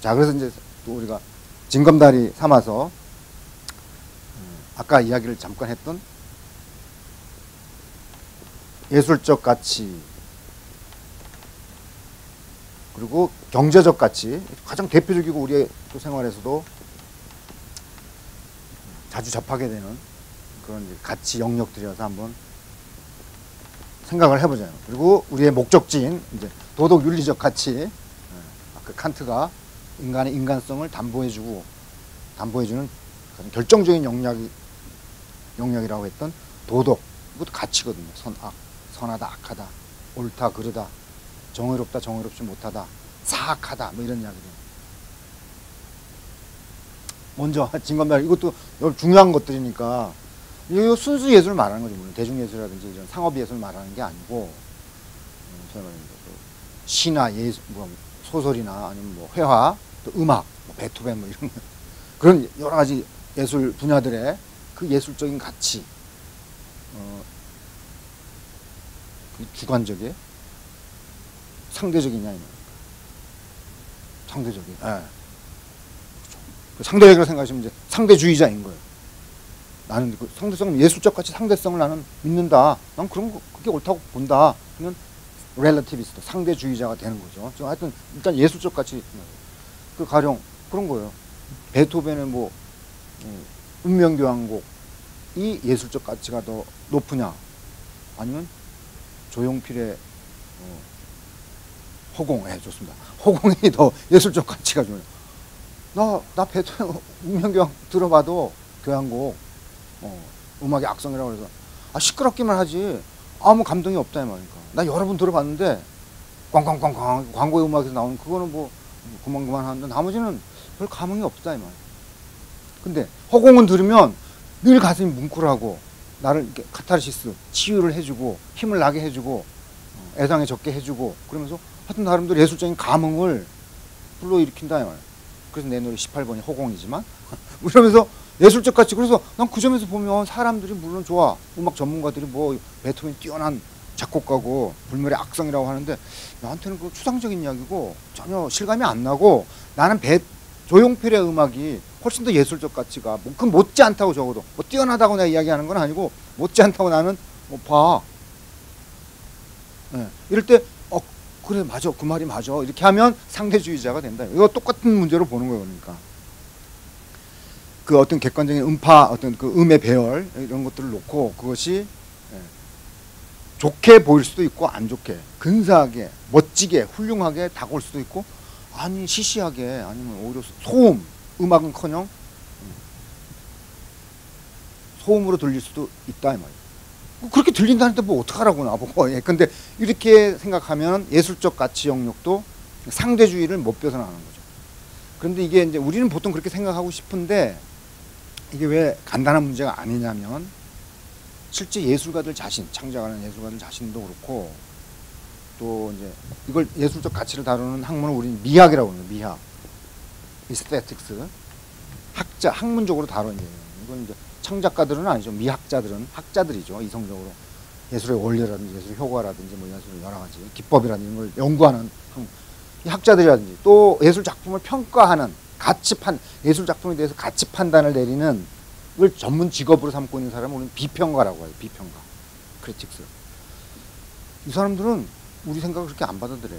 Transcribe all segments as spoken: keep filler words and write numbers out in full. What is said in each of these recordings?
자, 그래서 이제 또 우리가 징검다리 삼아서 아까 이야기를 잠깐 했던 예술적 가치 그리고 경제적 가치, 가장 대표적이고 우리의 또 생활에서도 자주 접하게 되는 그런 가치 영역들이어서 한번 생각을 해보자요. 그리고 우리의 목적지인 이제 도덕 윤리적 가치, 아까 칸트가 인간의 인간성을 담보해주고 담보해주는 결정적인 영역이 영역이라고 했던 도덕, 이것도 가치거든요. 선악, 선하다, 악하다, 옳다, 그르다, 정의롭다, 정의롭지 못하다, 사악하다, 뭐 이런 이야기들. 먼저 징검다리, 이것도 중요한 것들이니까 이거 순수 예술을 말하는 거죠. 물론 대중예술이라든지 이런 상업예술을 말하는 게 아니고 시나 예술, 뭐 소설이나 아니면 뭐 회화, 또 음악, 뭐 베토벤 뭐 이런 그런 여러 가지 예술 분야들의 그 예술적인 가치, 어, 주관적이에요? 상대적이냐, 이거. 상대적이. 예. 상대적이라고 생각하시면 이제 상대주의자인 거예요. 나는 그 상대성, 예술적 가치 상대성을 나는 믿는다. 난 그런 거, 그게 옳다고 본다. 그러면 렐러티비스트, 상대주의자가 되는 거죠. 저 하여튼, 일단 예술적 가치, 그 가령 그런 거예요. 베토벤의 뭐, 운명교향곡이 예술적 가치가 더 높으냐, 아니면 조용필의 어, 허공, 예, 좋습니다. 허공이 더 예술적 가치가 좋아요. 나, 나 베토벤 운명교향 들어봐도 교향곡, 어, 음악의 악성이라고 해서 아, 시끄럽기만 하지 아무 감동이 없다 이 말이니까. 나 여러 번 들어봤는데 꽝꽝꽝꽝 광고의 음악에서 나오는 그거는 뭐 그만그만 하는데 나머지는 별 감흥이 없다 이 말이야. 근데 허공은 들으면 늘 가슴이 뭉클하고 나를 이렇게 카타르시스, 치유를 해주고 힘을 나게 해주고 애상에 적게 해주고 그러면서 하여튼 나름대로 예술적인 감흥을 불러일으킨다 이 말이야. 그래서 내 노래 십팔 번이 허공이지만 그러면서 예술적 가치. 그래서 난 그 점에서 보면 사람들이 물론 좋아. 음악 전문가들이 뭐 베토벤이 뛰어난 작곡가고 불멸의 악성이라고 하는데 나한테는 그 추상적인 이야기고 전혀 실감이 안 나고 나는 배, 조용필의 음악이 훨씬 더 예술적 가치가 뭐 그 못지 않다고 적어도 뭐 뛰어나다고 내가 이야기하는 건 아니고 못지 않다고 나는 뭐 봐. 네. 이럴 때 어 그래 맞아 그 말이 맞아 이렇게 하면 상대주의자가 된다. 이거 똑같은 문제로 보는 거예요. 그러니까 그 어떤 객관적인 음파 어떤 그 음의 배열 이런 것들을 놓고 그것이 예, 좋게 보일 수도 있고 안 좋게 근사하게 멋지게 훌륭하게 다가올 수도 있고 아니 시시하게 아니면 오히려 소음 음악은커녕 소음으로 들릴 수도 있다 이 말이에요. 그렇게 들린다는데 뭐 어떡하라고 나보고. 예, 근데 이렇게 생각하면 예술적 가치 영역도 상대주의를 못 벗어나는 거죠. 그런데 이게 이제 우리는 보통 그렇게 생각하고 싶은데 이게 왜 간단한 문제가 아니냐면 실제 예술가들 자신, 창작하는 예술가들 자신도 그렇고 또 이제 이걸 예술적 가치를 다루는 학문을 우리는 미학이라고 합니다. 미학, 이스테틱스, 학자, 학문적으로 다루는 거예요. 이건 이제 창작가들은 아니죠. 미학자들은 학자들이죠. 이성적으로 예술의 원리라든지 예술의 효과라든지 뭐 예술의 여러 가지 기법이라든지 이런 걸 연구하는 이 학자들이라든지 또 예술 작품을 평가하는 가치 판 예술 작품에 대해서 가치 판단을 내리는 걸 전문 직업으로 삼고 있는 사람은 우리는 비평가라고 해요. 비평가, 크리틱스. 이 사람들은 우리 생각을 그렇게 안 받아들여요.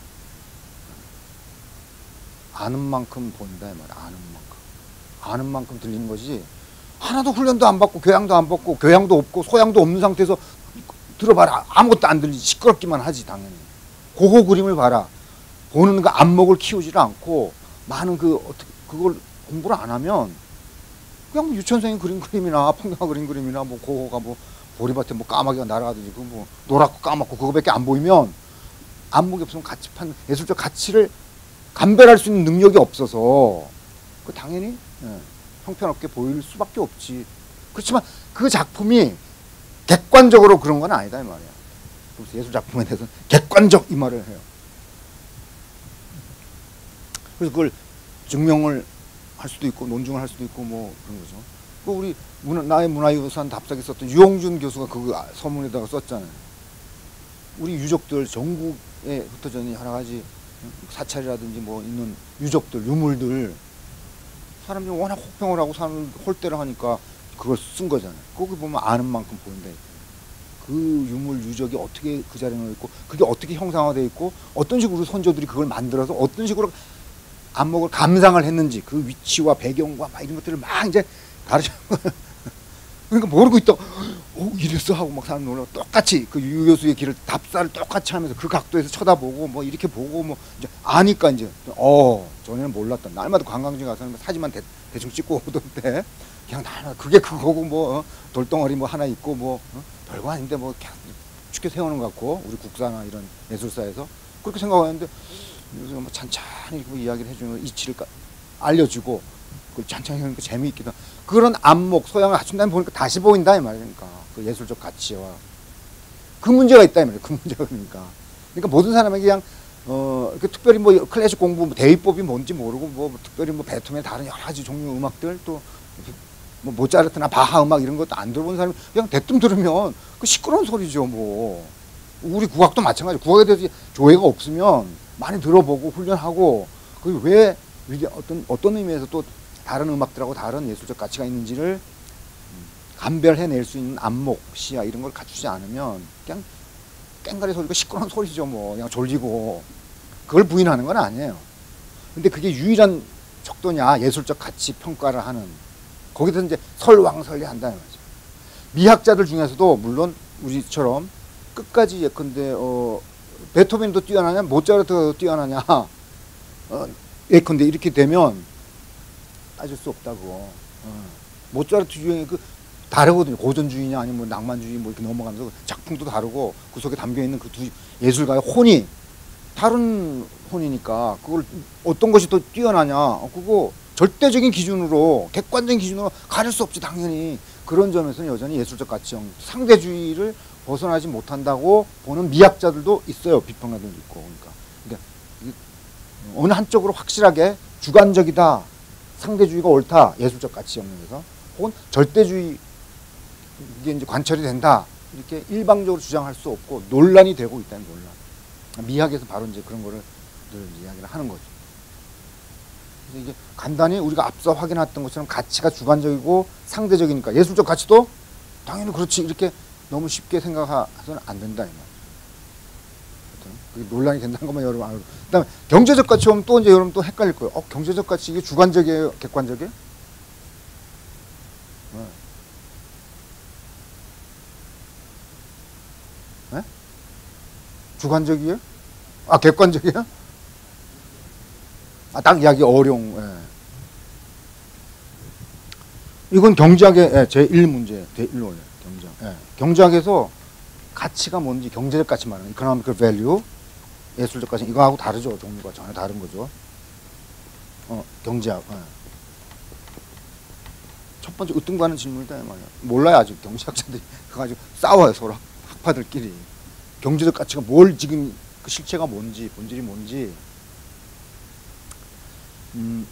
아는 만큼 본다 이 말이야. 아는 만큼. 아는 만큼 들리는 것이지 하나도 훈련도 안 받고 교양도 안 받고 교양도 없고 소양도 없는 상태에서 들어봐라. 아무것도 안 들리지. 시끄럽기만 하지 당연히. 고거 그림을 봐라. 보는 그 안목을 키우지를 않고 많은 그 어떻게 그걸 공부를 안 하면 그냥 유치원생이 그린 그림이나 풍경화 그린 그림이나 뭐 고거가 뭐 보리밭에 뭐 까마귀가 날아가든지 그 뭐 노랗고 까맣고 그거밖에 안 보이면 안목이 없으면 가치 판 예술적 가치를 감별할 수 있는 능력이 없어서 그 당연히 예, 형편없게 보일 수밖에 없지. 그렇지만 그 작품이 객관적으로 그런 건 아니다 이 말이야. 그래서 예술 작품에 대해서는 객관적 이 말을 해요. 그래서 그걸 증명을 할 수도 있고 논증을 할 수도 있고 뭐 그런 거죠. 그 우리 문화, 나의 문화유산 답사기 썼던 유홍준 교수가 그 서문에다가 썼잖아요. 우리 유족들 전국에 흩어져 있는 여러 가지 사찰이라든지 뭐 있는 유적들, 유물들 사람들이 워낙 혹평을 하고 사람을 홀대를 하니까 그걸 쓴 거잖아요. 거기 보면 아는 만큼 보인다. 그 유물 유적이 어떻게 그 자리에 놓여 있고 그게 어떻게 형상화되어 있고 어떤 식으로 선조들이 그걸 만들어서 어떤 식으로 안목을 감상을 했는지 그 위치와 배경과 막 이런 것들을 막 이제 가르쳐. 그러니까 모르고 있다. 오 이랬어 하고 막 사람 놀라. 똑같이 그 유교수의 길을 답사를 똑같이 하면서 그 각도에서 쳐다보고 뭐 이렇게 보고 뭐 이제 아니까 이제 어 전에는 몰랐다. 날마다 관광지 가서는 사진만 대, 대충 찍고 오던데 그냥 날마다 그게 그거고 뭐 어, 돌덩어리 뭐 하나 있고 뭐 어, 별거 아닌데 뭐 그냥 쉽게 세우는 것 같고 우리 국사나 이런 예술사에서 그렇게 생각하는데 그래서 뭐 찬찬히 그 이야기를 해주는 이치를 알려주고 그 찬찬히 하니까 재미있기도 그런 안목 소양을 갖춘 다음에 보니까 다시 보인다 이 말이니까 그 예술적 가치와 그 문제가 있다 이 말이에요. 그 문제가 그러니까 그러니까 모든 사람에게 그냥 어 그 특별히 뭐 클래식 공부 뭐 대위법이 뭔지 모르고 뭐 특별히 뭐 베토벤 다른 여러 가지 종류 음악들 또 뭐 모차르트나 바하 음악 이런 것도 안 들어본 사람이 그냥 대뜸 들으면 그 시끄러운 소리죠 뭐. 우리 국악도 마찬가지. 국악에 대해서 조회가 없으면 많이 들어보고 훈련하고 그게 왜 어떤 어떤 의미에서 또 다른 음악들하고 다른 예술적 가치가 있는지를 감별해낼 수 있는 안목, 시야 이런 걸 갖추지 않으면 그냥 깽가리 소리가 시끄러운 소리죠 뭐. 그냥 졸리고 그걸 부인하는 건 아니에요. 근데 그게 유일한 척도냐 예술적 가치 평가를 하는 거기서 이제 설왕설래한다는 거죠. 미학자들 중에서도 물론 우리처럼 끝까지 예컨대 어 베토벤도 뛰어나냐 모차르트가 뛰어나냐 어, 예컨대 이렇게 되면 따질 수 없다고. 어. 모차르트 유형이 그 다르거든요. 고전주의냐 아니면 뭐 낭만주의 뭐 이렇게 넘어가면서 작품도 다르고 그 속에 담겨 있는 그 두 예술가의 혼이 다른 혼이니까 그걸 어떤 것이 더 뛰어나냐 어, 그거 절대적인 기준으로 객관적인 기준으로 가릴 수 없지 당연히. 그런 점에서는 여전히 예술적 가치형 상대주의를 벗어나지 못한다고 보는 미학자들도 있어요. 비평가들도 있고. 그러니까, 그러니까 어느 한쪽으로 확실하게 주관적이다 상대주의가 옳다 예술적 가치 영역에서 혹은 절대주의 이게 이제 관철이 된다 이렇게 일방적으로 주장할 수 없고 논란이 되고 있다는 논란. 미학에서 바로 이제 그런 거를 늘 이야기를 하는 거죠. 그래서 이게 간단히 우리가 앞서 확인했던 것처럼 가치가 주관적이고 상대적이니까 예술적 가치도 당연히 그렇지 이렇게 너무 쉽게 생각해서는 안 된다 이 말이죠. 그게 논란이 된다는 것만 여러분 알고. 그다음에 경제적 가치 오면 또 이제 여러분 또 헷갈릴 거예요. 어 경제적 가치 이게 주관적이에요, 객관적이에요? 네. 네? 주관적이에요? 아 객관적이에요? 아 딱 이야기 어려운. 예. 이건 경제학의 예, 제일 문제, 제일 원래 경제학. 예. 경제학에서 가치가 뭔지 경제적 가치 말하는 economic value, 예술적 가치 이거하고 다르죠. 종류가 전혀 다른 거죠. 어, 경제학. 예. 첫 번째 으뜸가는 질문이다 이 말이야. 몰라요 아직 경제학자들이 그래가지고 싸워요 서로 학파들끼리. 경제적 가치가 뭘 지금 그 실체가 뭔지 본질이 뭔지. 음,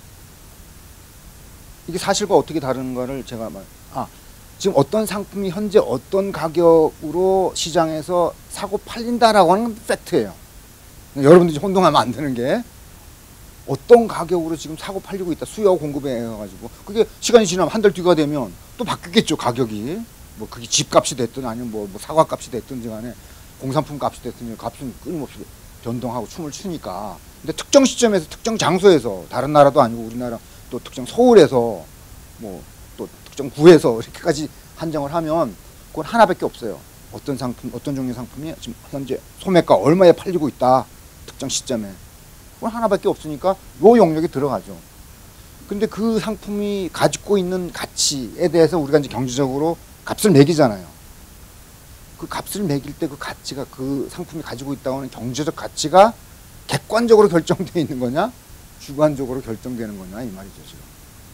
이게 사실과 어떻게 다른가를 제가 말. 아 지금 어떤 상품이 현재 어떤 가격으로 시장에서 사고 팔린다라고 하는 건 팩트예요. 여러분들이 혼동하면 안 되는 게 어떤 가격으로 지금 사고 팔리고 있다. 수요 공급에 해가지고 그게 시간이 지나면 한 달 뒤가 되면 또 바뀌겠죠 가격이. 뭐 그게 집값이 됐든 아니면 뭐, 뭐 사과값이 됐든지 간에 공산품 값이 됐든지 값은 끊임없이 변동하고 춤을 추니까. 근데 특정 시점에서 특정 장소에서 다른 나라도 아니고 우리나라 또 특정 서울에서 뭐 또 특정 구에서 이렇게까지 한정을 하면 그건 하나밖에 없어요. 어떤 상품, 어떤 종류의 상품이 지금 현재 소매가 얼마에 팔리고 있다. 특정 시점에. 그건 하나밖에 없으니까 요 영역에 들어가죠. 근데 그 상품이 가지고 있는 가치에 대해서 우리가 이제 경제적으로 값을 매기잖아요. 그 값을 매길 때 그 가치가 그 상품이 가지고 있다고 하는 경제적 가치가 객관적으로 결정되어 있는 거냐 주관적으로 결정되는 거냐 이 말이죠 지금.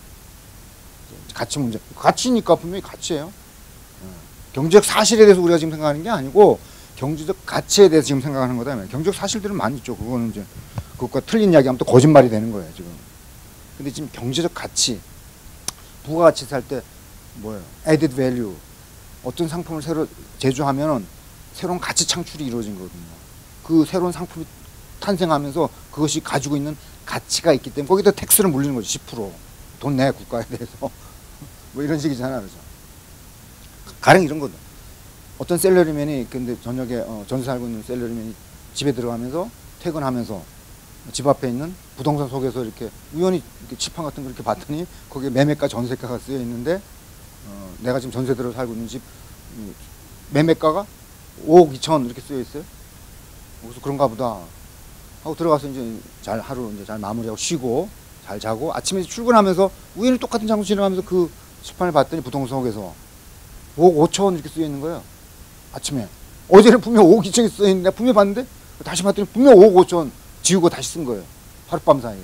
가치 문제. 가치니까 분명히 가치예요. 경제적 사실에 대해서 우리가 지금 생각하는 게 아니고 경제적 가치에 대해서 지금 생각하는 거다. 경제적 사실들은 많이 있죠. 그거는 이제 그것과 틀린 이야기하면 또 거짓말이 되는 거예요 지금. 근데 지금 경제적 가치, 부가가치 살 때 뭐예요? added value. 어떤 상품을 새로 제조하면 새로운 가치 창출이 이루어진 거거든요. 그 새로운 상품이 탄생하면서 그것이 가지고 있는 가치가 있기 때문에 거기다 텍스를 물리는 거죠. 십 퍼센트 돈 내 국가에 대해서 뭐 이런 식이잖아요. 그래서 가령 이런 거죠. 어떤 셀러리맨이 근데 저녁에 어, 전세 살고 있는 셀러리맨이 집에 들어가면서 퇴근하면서 집 앞에 있는 부동산 속에서 이렇게 우연히 이렇게 칠판 같은 거 이렇게 봤더니 거기에 매매가 전세가가 쓰여 있는데 어, 내가 지금 전세 들어 살고 있는 집 음, 매매가가 오억 이천 이렇게 쓰여 있어요. 그래서 그런가 보다 하고 들어가서 이제 잘 하루 이제 잘 마무리하고 쉬고 잘 자고 아침에 출근하면서 우연히 똑같은 장소 지나가면서 그 칠판을 봤더니 부동산 속에서 오억 오천 이렇게 쓰여 있는 거예요. 아침에 어제는 분명 오억 이천이 쓰여 있는데 분명히 봤는데 다시 봤더니 분명 오억 오천 지우고 다시 쓴 거예요. 하룻밤 사이에.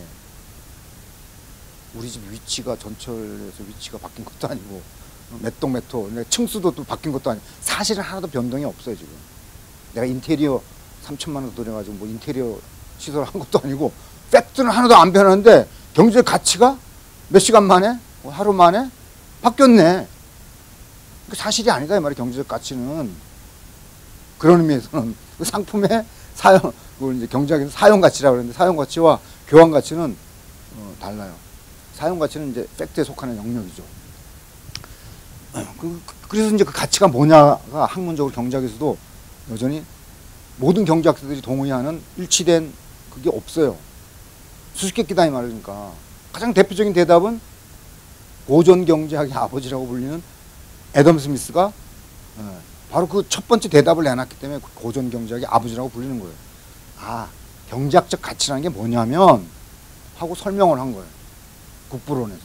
우리 집 위치가 전철에서 위치가 바뀐 것도 아니고 몇 동 몇 호 층수도 또 바뀐 것도 아니고 사실은 하나도 변동이 없어요. 지금 내가 인테리어 삼천만 원 들여가지고 뭐 인테리어 시설 한 것도 아니고 팩트는 하나도 안 변하는데 경제 가치가 몇 시간 만에 하루 만에 바뀌었네. 사실이 아니다 이 말이에요. 경제적 가치는. 그런 의미에서는 그 상품의 사용, 그걸 이제 경제학에서 사용 가치라고 그러는데 사용 가치와 교환 가치는 어, 달라요. 사용 가치는 이제 팩트에 속하는 영역이죠. 그, 그래서 이제 그 가치가 뭐냐가 학문적으로 경제학에서도 여전히 모든 경제학자들이 동의하는 일치된 그게 없어요. 수수께끼다 이 말이니까. 가장 대표적인 대답은 고전 경제학의 아버지라고 불리는 애덤 스미스가 바로 그 첫 번째 대답을 내놨기 때문에 고전 경제학의 아버지라고 불리는 거예요. 아, 경제학적 가치라는 게 뭐냐면 하고 설명을 한 거예요. 국부론에서.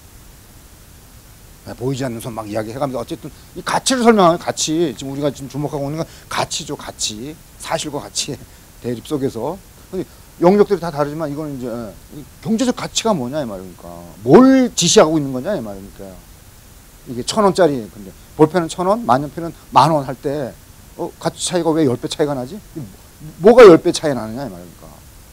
보이지 않는 손 막 이야기해가면서 어쨌든 이 가치를 설명하는 가치. 지금 우리가 지금 주목하고 있는 건 가치죠. 가치. 사실과 가치의 대립 속에서. 영역들이 다 다르지만 이거는 이제 경제적 가치가 뭐냐 이 말이니까. 뭘 지시하고 있는 거냐 이 말이니까. 이게 천 원짜리 근데 볼펜은 천 원, 만년필은 만 원 할 때 어, 가치 차이가 왜 십 배 차이가 나지? 뭐가 십 배 차이 나느냐 이 말이니까.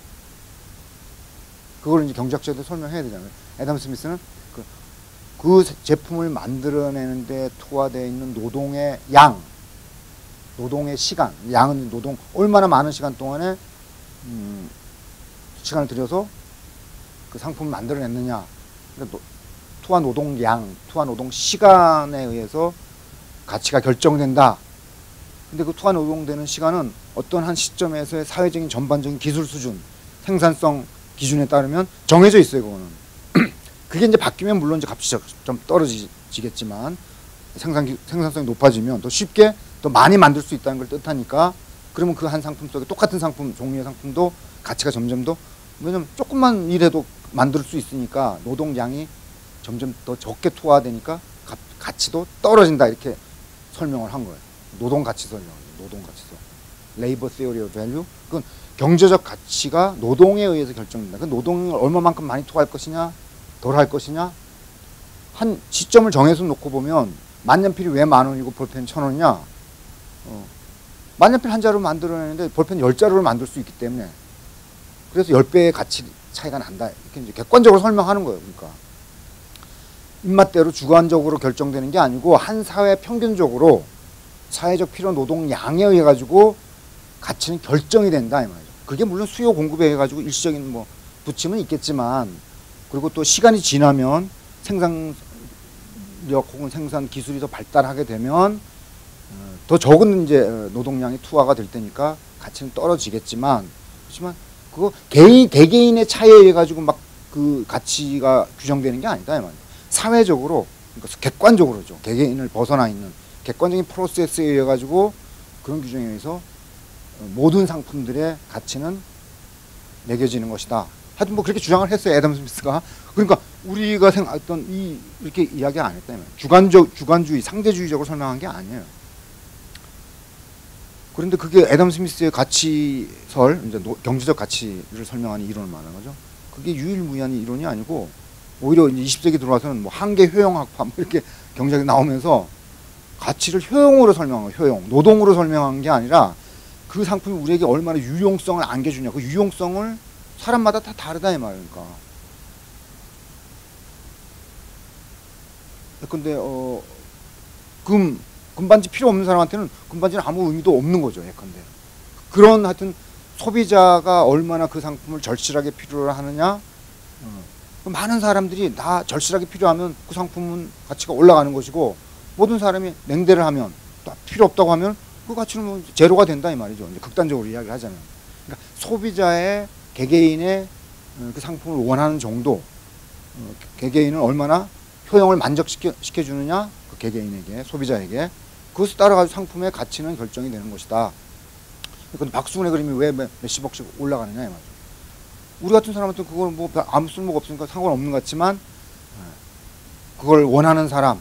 그걸 이제 경제학자들 설명해야 되잖아요. 애덤 스미스는 그, 그 제품을 만들어내는데 투하되어 있는 노동의 양, 노동의 시간, 양은 노동 얼마나 많은 시간 동안에 음, 시간을 들여서 그 상품을 만들어냈느냐. 그러니까 투하 노동량, 투하 노동 시간에 의해서 가치가 결정된다. 근데 그 투하 노동되는 시간은 어떤 한 시점에서의 사회적인 전반적인 기술 수준, 생산성 기준에 따르면 정해져 있어요, 그거는. 그게 이제 바뀌면 물론 이제 값이 좀 떨어지겠지만 생산, 생산성이 높아지면 더 쉽게 더 많이 만들 수 있다는 걸 뜻하니까 그러면 그 한 상품 속에 똑같은 상품, 종류의 상품도 가치가 점점 더, 왜냐면 조금만 일해도 만들 수 있으니까 노동량이 점점 더 적게 투하되니까 가, 가치도 떨어진다 이렇게 설명을 한 거예요. 노동 가치 설명, 노동 가치서. Labor Theory of Value. 그건 경제적 가치가 노동에 의해서 결정된다. 그 노동을 얼마만큼 많이 투하할 것이냐, 덜 할 것이냐. 한 시점을 정해서 놓고 보면 만년필이 왜 만 원이고 볼펜 천 원이냐. 어. 만년필 한 자루 만들어내는데 볼펜 열 자루를 만들 수 있기 때문에 그래서 십 배의 가치 차이가 난다. 이렇게 이제 객관적으로 설명하는 거예요. 그러니까. 입맛대로 주관적으로 결정되는 게 아니고 한 사회 평균적으로 사회적 필요 노동량에 의해 가지고 가치는 결정이 된다 이 말이죠. 그게 물론 수요 공급에 의해 가지고 일시적인 뭐 부침은 있겠지만 그리고 또 시간이 지나면 생산력 혹은 생산 기술이 더 발달하게 되면 더 적은 이제 노동량이 투하가 될 테니까 가치는 떨어지겠지만 그렇지만 그거 개인 개개인의 차이에 의해 가지고 막 그 가치가 규정되는 게 아니다 이 말이에요. 사회적으로, 그러니까 객관적으로죠. 개개인을 벗어나 있는 객관적인 프로세스에 의해 가지고 그런 규정에 의해서 모든 상품들의 가치는 매겨지는 것이다. 하여튼 뭐 그렇게 주장을 했어요. 애덤 스미스가. 그러니까 우리가 생각했던 이 이렇게 이야기 안 했다. 주관적 주관주의, 상대주의적으로 설명한 게 아니에요. 그런데 그게 애덤 스미스의 가치설, 이제 노, 경제적 가치를 설명하는 이론을 말하는 거죠. 그게 유일무이한 이론이 아니고 오히려 이제 이십 세기 들어와서는 뭐 한계 효용학파 뭐 이렇게 경제학이 나오면서 가치를 효용으로 설명한 거예요. 효용. 노동으로 설명한 게 아니라 그 상품이 우리에게 얼마나 유용성을 안겨주냐. 그 유용성을 사람마다 다 다르다 이 말이니까. 근데 어, 금 금반지 필요 없는 사람한테는 금반지는 아무 의미도 없는 거죠. 예컨대. 그런 하여튼 소비자가 얼마나 그 상품을 절실하게 필요로 하느냐. 어, 많은 사람들이 다 절실하게 필요하면 그 상품은 가치가 올라가는 것이고, 모든 사람이 냉대를 하면, 또 필요 없다고 하면 그 가치는 뭐 제로가 된다 이 말이죠. 이제 극단적으로 이야기를 하자면. 그러니까 소비자의 개개인의 그 상품을 원하는 정도, 어, 개개인은 얼마나 효용을 만족시켜 시켜 주느냐, 그 개개인에게, 소비자에게, 그것을 따라가지고 상품의 가치는 결정이 되는 것이다. 근데 박수근의 그림이 왜 몇십억씩 올라가느냐 이 말이죠. 우리 같은 사람한테 그걸 뭐 아무 쓸모가 없으니까 상관없는 것 같지만, 그걸 원하는 사람,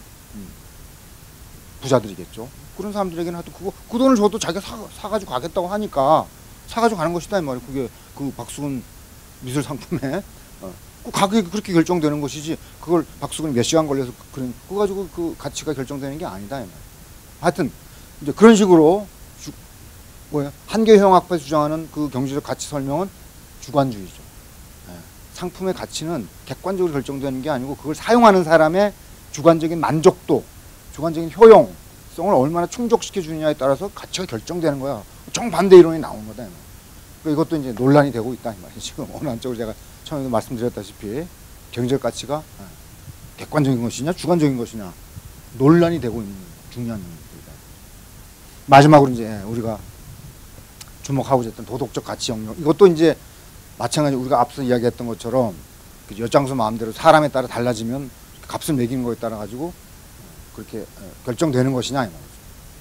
부자들이겠죠. 그런 사람들에게는 하여튼 그거 그 돈을 줘도 자기가 사, 사가지고 가겠다고 하니까 사가지고 가는 것이다 이 말이에요. 그게 그 박수근 미술 상품에 어, 그 가격이 그렇게 결정되는 것이지, 그걸 박수근이 몇 시간 걸려서 그런 그거 가지고 그 가치가 결정되는 게 아니다 이 말이에요. 하여튼 이제 그런 식으로 주, 뭐야 한계효용학파에 주장하는 그 경제적 가치 설명은 주관주의죠. 예. 상품의 가치는 객관적으로 결정되는 게 아니고 그걸 사용하는 사람의 주관적인 만족도, 주관적인 효용성을 얼마나 충족시켜 주느냐에 따라서 가치가 결정되는 거야. 정반대 이론이 나온 거다. 그러니까 이것도 이제 논란이 되고 있다 이 말이에요. 지금 어느 한쪽으로 제가 처음에 말씀드렸다시피 경제적 가치가 객관적인 것이냐 주관적인 것이냐 논란이 되고 있는 중요한 영역입니다. 마지막으로 이제 우리가 주목하고자 했던 도덕적 가치 영역, 이것도 이제 마찬가지로 우리가 앞서 이야기했던 것처럼 엿장수 마음대로 사람에 따라 달라지면 값을 매기는 거에 따라 가지고 그렇게 결정되는 것이냐 이 말이죠.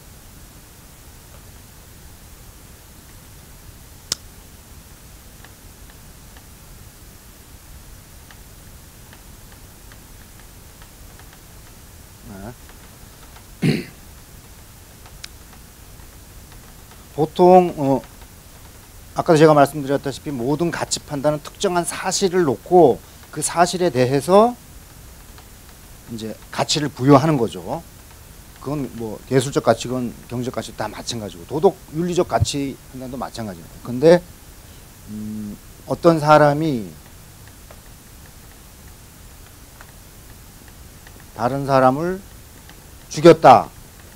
네. 보통 어, 아까도 제가 말씀드렸다시피 모든 가치 판단은 특정한 사실을 놓고 그 사실에 대해서 이제 가치를 부여하는 거죠. 그건 뭐 예술적 가치건 경제적 가치 다 마찬가지고 도덕 윤리적 가치 판단도 마찬가지입니다. 근데 음, 어떤 사람이 다른 사람을 죽였다.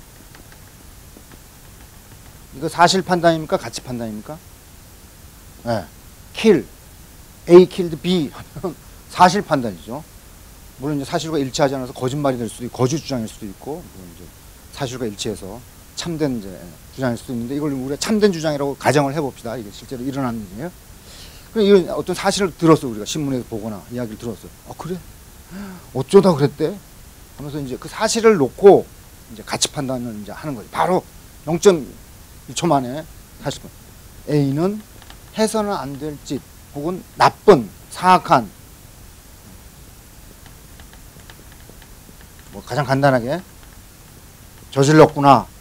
이거 사실 판단입니까? 가치 판단입니까? 네. kill, A killed B 하면 사실 판단이죠. 물론 이제 사실과 일치하지 않아서 거짓말이 될 수도 있고 거짓 주장일 수도 있고, 이제 사실과 일치해서 참된 이제 주장일 수도 있는데, 이걸 우리가 참된 주장이라고 가정을 해봅시다. 이게 실제로 일어난 일이에요. 그럼 이런 어떤 사실을 들었어, 우리가 신문에서 보거나 이야기를 들었어요. 아 그래? 어쩌다 그랬대? 하면서 이제 그 사실을 놓고 이제 가치 판단을 이제 하는 거죠. 바로 영 점 일 초 만에 사실 A는 해서는 안 될 짓 혹은 나쁜 사악한, 뭐 가장 간단하게 저질렀구나.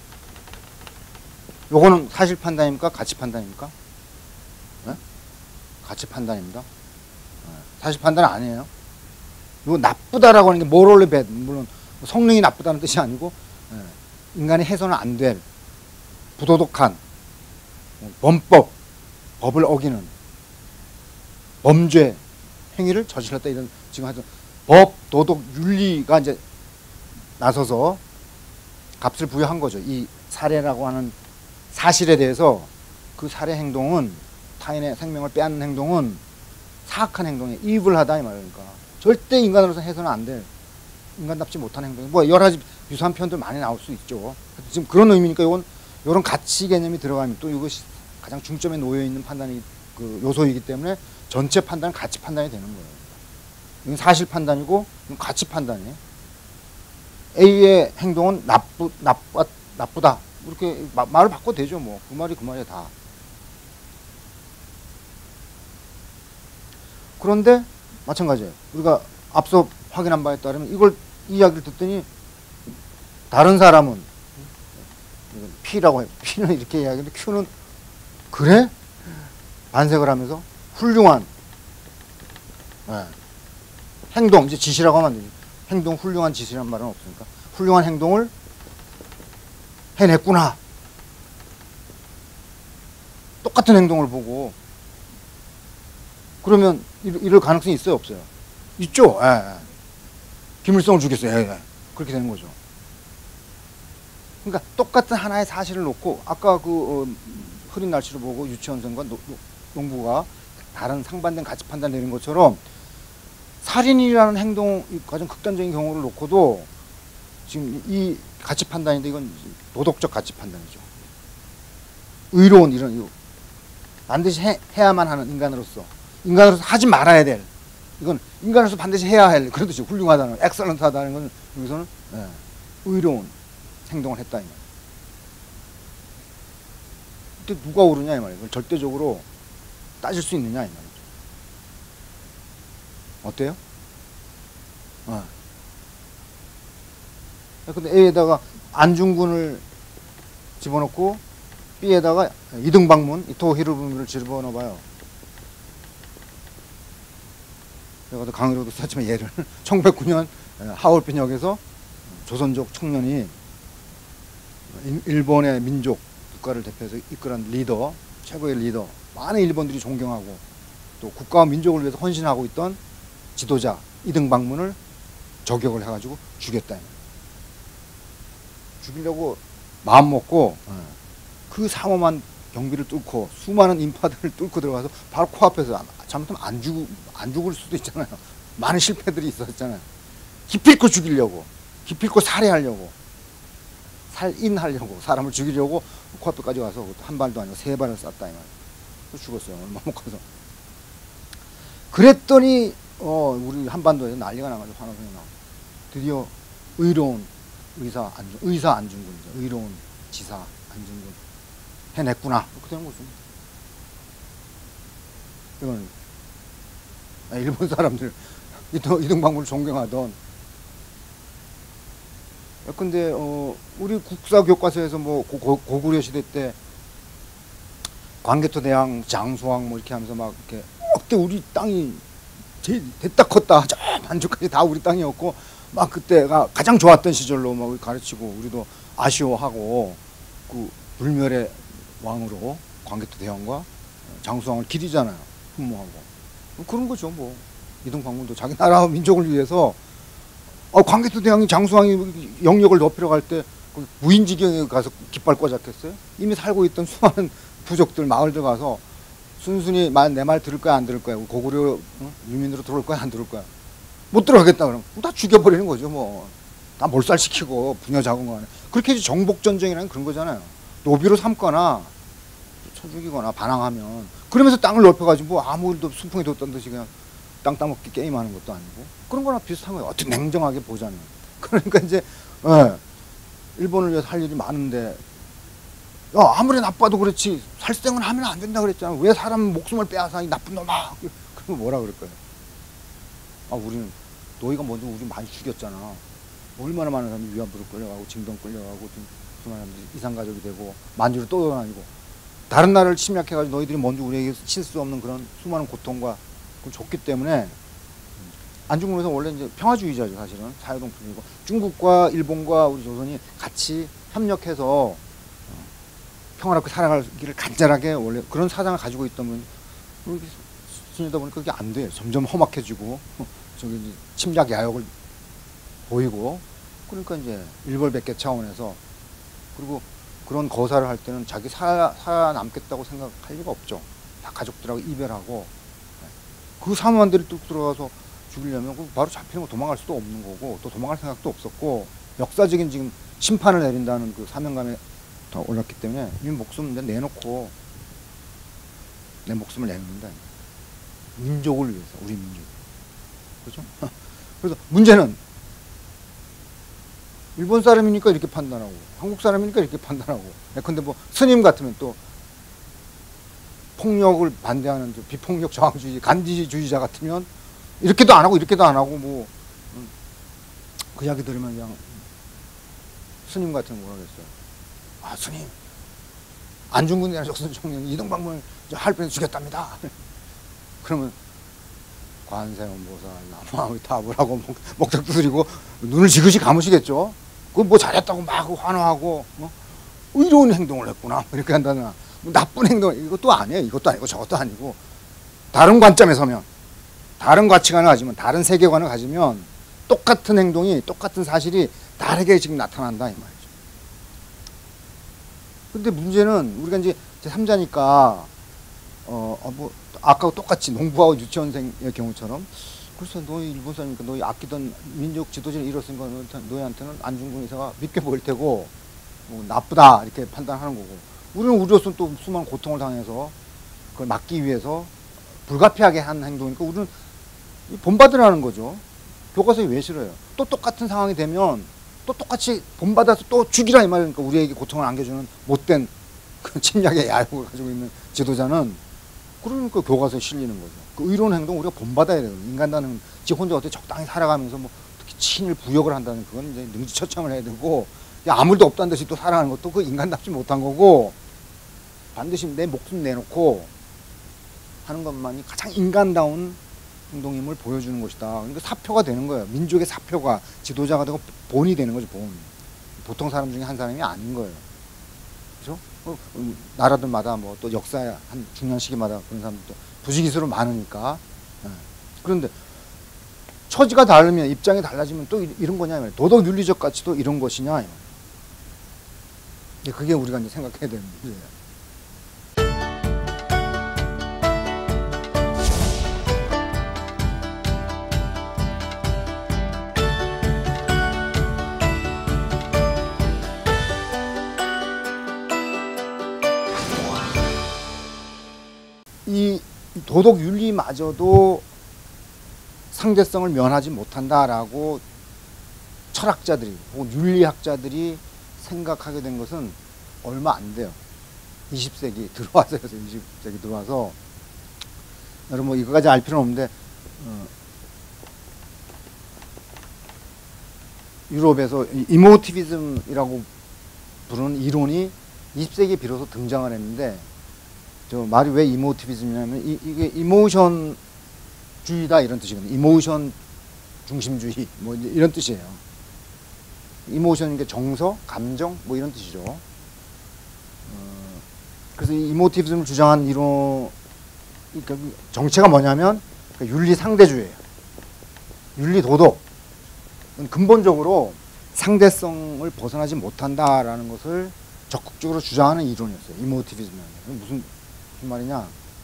요거는 사실 판단입니까? 가치 판단입니까? 네? 가치 판단입니다. 네. 사실 판단은 아니에요. 이거 나쁘다라고 하는 게 morally bad, 물론 성능이 나쁘다는 뜻이 아니고, 네. 인간이 해서는 안 될 부도덕한 범법, 법을 어기는 범죄 행위를 저질렀다, 이런 지금 하여튼 법, 도덕, 윤리가 이제 나서서 값을 부여한 거죠. 이 살해라고 하는 사실에 대해서 그 살해 행동은, 타인의 생명을 빼앗는 행동은 사악한 행동이에요. 이블하다 이 말이니까. 절대 인간으로서 해서는 안 될, 인간답지 못한 행동. 뭐 여러 가지 유사한 표현들 많이 나올 수 있죠. 지금 그런 의미니까 이건 이런 가치 개념이 들어가면 또 이것이 가장 중점에 놓여 있는 판단이 그 요소이기 때문에 전체 판단은 가치 판단이 되는 거예요. 이건 사실 판단이고 이건 가치 판단이에요. A의 행동은 나쁘 나쁘 나쁘다. 이렇게 마, 말을 바꿔도 되죠. 뭐 그 말이 그 말이야 다. 그런데 마찬가지예요. 우리가 앞서 확인한 바에 따르면 이걸 이 이야기를 듣더니 다른 사람은 P라고 해요. P는 이렇게 이야기하는데 Q는 그래? 반색을 하면서 훌륭한, 네. 행동, 이제 짓이라고 하면 안 되죠. 행동, 훌륭한 짓이란 말은 없으니까 훌륭한 행동을 해냈구나. 똑같은 행동을 보고 그러면 이럴 가능성이 있어요, 없어요? 있죠. 예, 예. 김일성을 죽였어요. 예, 예. 그렇게 되는 거죠. 그러니까 똑같은 하나의 사실을 놓고 아까 그 어, 흐린 날씨를 보고 유치원생과 노, 노, 농부가 다른 상반된 가치 판단 내린 것처럼 살인이라는 행동, 가장 극단적인 경우를 놓고도 지금 이 가치 판단인데 이건 도덕적 가치 판단이죠. 의로운 이런 이거 반드시 해, 해야만 하는 인간으로서 인간으로서 하지 말아야 될 이건 인간으로서 반드시 해야 할 그런 뜻이 훌륭하다는 엑설런트하다는 건 여기서는 예, 의로운 행동을 했다 이 말. 근데 누가 옳으냐 이 말이에요. 절대적으로 따질 수 있느냐 이 말이죠. 어때요? 어. 근데 A에다가 안중근을 집어넣고 B에다가 이등박문, 이토 히로부미를 집어넣어봐요. 제가 강의로도 썼지만 얘를 천구백구 년 하얼빈역에서 조선족 청년이 일본의 민족 국가를 대표해서 이끌어낸 리더, 최고의 리더, 많은 일본들이 존경하고 또 국가와 민족을 위해서 헌신하고 있던 지도자 이등박문을 저격을 해가지고 죽였다. 죽이려고 마음먹고 그 삼엄한 경비를 뚫고 수많은 인파들을 뚫고 들어가서 바로 코앞에서 잘못하면 안, 죽, 안 죽을 수도 있잖아요. 많은 실패들이 있었잖아요. 기필코 죽이려고, 기필코 살해하려고, 살인하려고, 사람을 죽이려고 코앞에까지 가서 한 발도 아니고 세 발을 쐈다 이 말이에요. 죽었어요. 얼마 못 가서. 그랬더니 어, 우리 한반도에서 난리가 나가지고 환호성이 나오고 드디어 의로운 의사 안중, 의사 안중근이죠. 의로운 지사 안중근 해냈구나. 그렇게 되는 거죠. 이건 일본 사람들 이등박문을 존경하던. 근데 어, 우리 국사 교과서에서 뭐 고, 고, 고구려 시대 때 광개토 대왕 장수왕 뭐 이렇게 하면서 막 이렇게 그때 우리 땅이 제일 됐다 컸다 저 만주까지 다 우리 땅이었고 막 그때가 가장 좋았던 시절로 막 가르치고 우리도 아쉬워하고 그 불멸의 왕으로 광개토 대왕과 장수왕을 기리잖아요. 흠모하고 그런 거죠. 뭐 이등박문도 자기 나라 민족을 위해서 어, 광개토 대왕이 장수왕이 영역을 높이러 갈 때 무인지경에 가서 깃발 꽂았겠어요? 이미 살고 있던 수많은 부족들 마을들 가서 순순히 내 말 들을 거야 안 들을 거야 고구려 어? 유민으로 들어올 거야 안 들어올 거야 못 들어가겠다 그러면 다 죽여버리는 거죠. 뭐 다 몰살시키고 분야 작은 거 안에 그렇게 해서 정복전쟁이라는 그런 거잖아요. 노비로 삼거나 쳐 죽이거나 반항하면 그러면서 땅을 넓혀가지고 뭐 아무 일도 순풍이 돋던 듯이 그냥 땅 따먹기 게임하는 것도 아니고 그런 거랑 비슷한 거예요. 어떻게 냉정하게 보자면. 그러니까 이제 예, 일본을 위해서 할 일이 많은데 야, 아무리 나빠도 그렇지 살생은 하면 안 된다 그랬잖아. 왜 사람 목숨을 빼앗아 이 나쁜 놈아. 그러면 뭐라 그럴 거예요. 아 우리는 너희가 먼저 우리 많이 죽였잖아. 얼마나 많은 사람이 위안부로 끌려가고 징동 끌려가고 수많은 사람들이 이산가족이 되고 만주로 또 다니고 다른 나라를 침략해가지고 너희들이 먼저 우리에게 칠 수 없는 그런 수많은 고통과 그걸 줬기 때문에 안중근에서 원래 이제 평화주의자죠. 사실은 사회동풍이고 중국과 일본과 우리 조선이 같이 협력해서 평화롭게 살아가기를 간절하게 원래 그런 사상을 가지고 있다면 이렇게 지내다 보니까 그게 안 돼요. 점점 험악해지고 저기 침략 야욕을 보이고 그러니까 이제 일벌백계 차원에서 그리고 그런 거사를 할 때는 자기 살아, 살아남겠다고 생각할 리가 없죠. 다 가족들하고 이별하고 그 삼엄한 데를 뚝 들어가서 죽이려면 바로 잡히는 거 도망갈 수도 없는 거고 또 도망갈 생각도 없었고 역사적인 지금 심판을 내린다는 그 사명감에 더 올랐기 때문에 이 목숨 내놓고 내 목숨을 내놓는다. 민족을 위해서 우리 민족. 그렇죠? 그래서 문제는 일본 사람이니까 이렇게 판단하고 한국 사람이니까 이렇게 판단하고 근데 뭐 스님 같으면 또 폭력을 반대하는 비폭력 저항주의 간디주의자 같으면 이렇게도 안 하고 이렇게도 안 하고 뭐 그 이야기 들으면 그냥 스님 같은 거 뭐라겠어요. 아 스님 안중근이나 조선 총련이 이등박문을 할배에 죽였답니다. 그러면 관세음보살 나무아미타불 하고 목탁 두드리고 눈을 지그시 감으시겠죠. 그 뭐 잘했다고 막 환호하고 뭐 의로운 행동을 했구나 이렇게 한다나 뭐 나쁜 행동 이것도 아니에요. 이것도 아니고 저것도 아니고 다른 관점에 서면 다른 가치관을 가지면 다른 세계관을 가지면 똑같은 행동이 똑같은 사실이 다르게 지금 나타난다 이 말이죠. 근데 문제는 우리가 이제 제삼자니까 어, 어, 뭐 아까 똑같이 농부하고 유치원생의 경우처럼 글쎄 너희 일본 사람이니까 너희 아끼던 민족 지도자를 잃었으니까 너희한테는 안중근 의사가 믿게 보일 테고 뭐 나쁘다 이렇게 판단하는 거고, 우리는 우리로서는 또 수많은 고통을 당해서 그걸 막기 위해서 불가피하게 한 행동이니까 우리는 본받으라는 거죠. 교과서에 왜 싫어요? 또 똑같은 상황이 되면 또 똑같이 본받아서 또 죽이라 이 말이니까. 우리에게 고통을 안겨주는 못된 그 침략의 야욕을 가지고 있는 지도자는 그러니까 교과서에 실리는 거죠. 그 의로운 행동 우리가 본받아야 돼요. 인간다는 지 혼자 어떻게 적당히 살아가면서 뭐 특히 친일 부역을 한다는 그건 이제 능지처참을 해야 되고, 아무 일도 없다는 듯이 또 살아가는 것도 그 인간답지 못한 거고, 반드시 내 목숨 내놓고 하는 것만이 가장 인간다운 행동임을 보여주는 것이다. 그러니까 사표가 되는 거예요. 민족의 사표가 지도자가 되고 본이 되는 거죠. 본. 보통 사람 중에 한 사람이 아닌 거예요. 그렇죠? 어, 나라들마다 뭐 또 역사의 한 중요한 시기마다 그런 사람들도 부지기수로 많으니까. 예. 그런데 처지가 다르면, 입장이 달라지면 또 이런 거냐 말이에요. 도덕 윤리적 가치도 이런 것이냐. 그게 우리가 이제 생각해야 되는 문제예요. 이 도덕 윤리마저도 상대성을 면하지 못한다라고 철학자들이 혹은 윤리학자들이 생각하게 된 것은 얼마 안 돼요. 이십 세기 들어와서, 이십 세기 들어와서, 여러분 뭐 이거까지 알 필요는 없는데, 어, 유럽에서 이모티비즘이라고 부르는 이론이 이십 세기에 비로소 등장을 했는데, 저 말이 왜 이모티비즘이냐면 이, 이게 이모션주의다 이런 뜻이거든요. 이모션 중심주의 뭐 이런 뜻이에요. 이모션인 게 정서, 감정 뭐 이런 뜻이죠. 어, 그래서 이 이모티비즘을 주장한 이론, 그러니까 정체가 뭐냐면 그러니까 윤리 상대주의예요. 윤리 도덕. 근본적으로 상대성을 벗어나지 못한다라는 것을 적극적으로 주장하는 이론이었어요. 이모티비즘은 무슨 무슨 말이냐?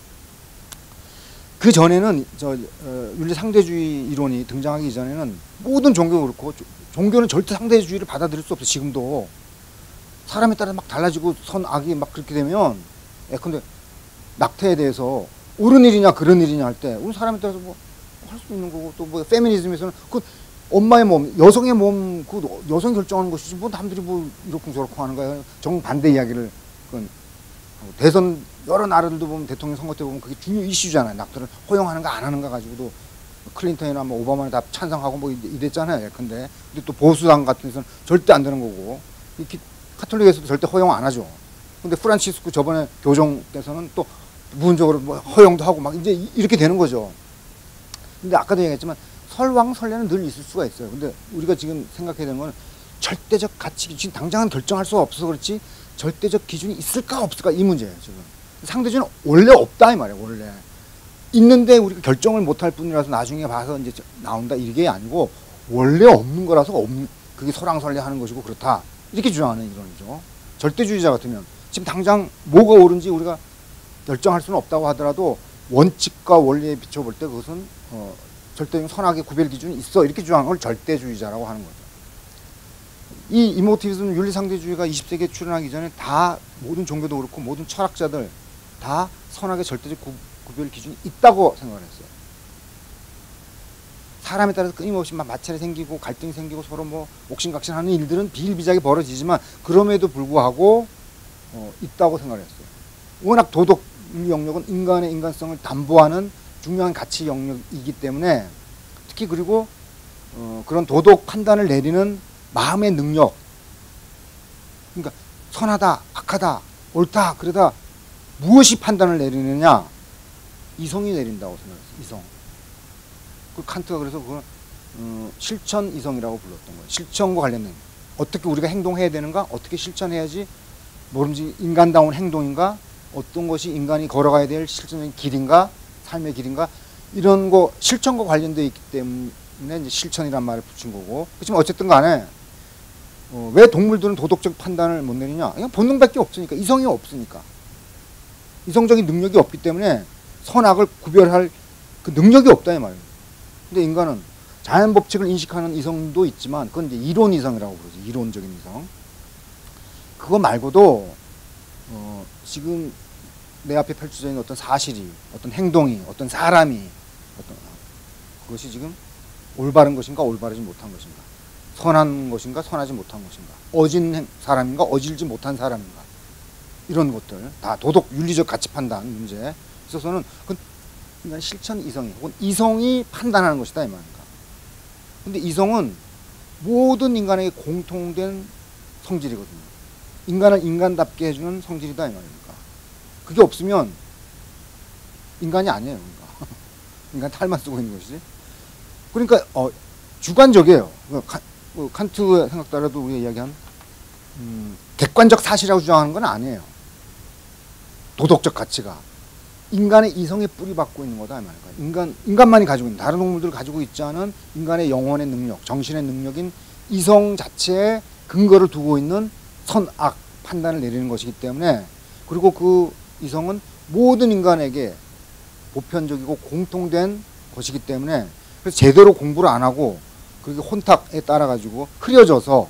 그 전에는 저 어, 윤리 상대주의 이론이 등장하기 이전에는 모든 종교가 그렇고, 조, 종교는 절대 상대주의를 받아들일 수 없어. 지금도 사람에 따라 막 달라지고 선 악이 막 그렇게 되면, 예, 근데 낙태에 대해서 옳은 일이냐 그런 일이냐 할 때 우리 사람에 따라서 뭐 할 수 있는 거고, 또 뭐 페미니즘에서는 그 엄마의 몸, 여성의 몸, 그 여성이 결정하는 것이지 뭐 남들이 뭐 이렇고 저렇고 하는 거야. 정반대 이야기를 그건 대선 여러 나라들도 보면 대통령 선거 때 보면 그게 중요 이슈잖아요. 낙태를 허용하는가 안 하는가 가지고도 클린턴이나 뭐 오바마는 다 찬성하고 뭐 이랬잖아요. 근데 근데 또 보수당 같은 데서는 절대 안 되는 거고, 이렇게 카톨릭에서도 절대 허용 안 하죠. 근데 프란치스코 저번에 교정 때서는 또 부분적으로 뭐 허용도 하고 막 이제 이렇게 되는 거죠. 근데 아까도 얘기했지만 설왕설래는 늘 있을 수가 있어요. 근데 우리가 지금 생각해야 되는 건 절대적 가치, 지금 당장은 결정할 수가 없어서 그렇지 절대적 기준이 있을까 없을까 이 문제예요. 지금 상대주의는 원래 없다 이 말이에요. 원래 있는데 우리가 결정을 못할 뿐이라서 나중에 봐서 이제 나온다 이게 아니고, 원래 없는 거라서 없는, 그게 설왕설래하는 것이고 그렇다 이렇게 주장하는 이론이죠. 절대주의자 같으면 지금 당장 뭐가 옳은지 우리가 결정할 수는 없다고 하더라도 원칙과 원리에 비춰볼 때 그것은 어, 절대적인 선악의 구별 기준이 있어 이렇게 주장하는 걸 절대주의자라고 하는 거죠. 이 이모티비즘 윤리상대주의가 이십 세기에 출현하기 전에 다 모든 종교도 그렇고 모든 철학자들 다 선악의 절대적 구, 구별 기준이 있다고 생각을 했어요. 사람에 따라서 끊임없이 막 마찰이 생기고 갈등이 생기고 서로 뭐 옥신각신하는 일들은 비일비재하게 벌어지지만 그럼에도 불구하고 어, 있다고 생각을 했어요. 워낙 도덕 영역은 인간의 인간성을 담보하는 중요한 가치 영역이기 때문에, 특히 그리고 어, 그런 도덕 판단을 내리는 마음의 능력, 그러니까 선하다, 악하다, 옳다, 그러다 무엇이 판단을 내리느냐? 이성이 내린다고 생각했어요. 이성. 그 칸트가 그래서 그걸 어, 실천 이성이라고 불렀던 거예요. 실천과 관련된 어떻게 우리가 행동해야 되는가, 어떻게 실천해야지 뭐든지 인간다운 행동인가, 어떤 것이 인간이 걸어가야 될 실천적인 길인가, 삶의 길인가, 이런 거 실천과 관련되어 있기 때문에 이제 실천이란 말을 붙인 거고. 그렇지만 어쨌든 간에 어, 왜 동물들은 도덕적 판단을 못 내리냐? 그냥 본능밖에 없으니까, 이성이 없으니까. 이성적인 능력이 없기 때문에 선악을 구별할 그 능력이 없다 이 말이에요. 근데 인간은 자연 법칙을 인식하는 이성도 있지만 그건 이제 이론 이성이라고 부르죠. 이론적인 이성. 그거 말고도 어, 지금 내 앞에 펼쳐져 있는 어떤 사실이, 어떤 행동이, 어떤 사람이, 어떤 그것이 지금 올바른 것인가 올바르지 못한 것인가, 선한 것인가 선하지 못한 것인가, 어진 사람인가 어질지 못한 사람인가, 이런 것들 다 도덕 윤리적 가치 판단 문제에 있어서는 그건 인간 실천 이성이 혹은 이성이 판단하는 것이다 이 말입니다. 근데 이성은 모든 인간에게 공통된 성질이거든요. 인간을 인간답게 해주는 성질이다 이 말입니까. 그게 없으면 인간이 아니에요. 그러니까. 인간 탈만 쓰고 있는 것이지. 그러니까 어, 주관적이에요. 칸, 뭐, 칸트의 생각 따라도 우리가 이야기한 음, 객관적 사실이라고 주장하는 건 아니에요. 도덕적 가치가 인간의 이성에 뿌리박고 있는 거다 이 말이에요. 인간, 인간만이 가지고 있는, 다른 동물들 가지고 있지 않은 인간의 영혼의 능력, 정신의 능력인 이성 자체에 근거를 두고 있는 선악 판단을 내리는 것이기 때문에, 그리고 그 이성은 모든 인간에게 보편적이고 공통된 것이기 때문에, 그래서 제대로 공부를 안 하고 그렇게 혼탁에 따라 가지고 흐려져서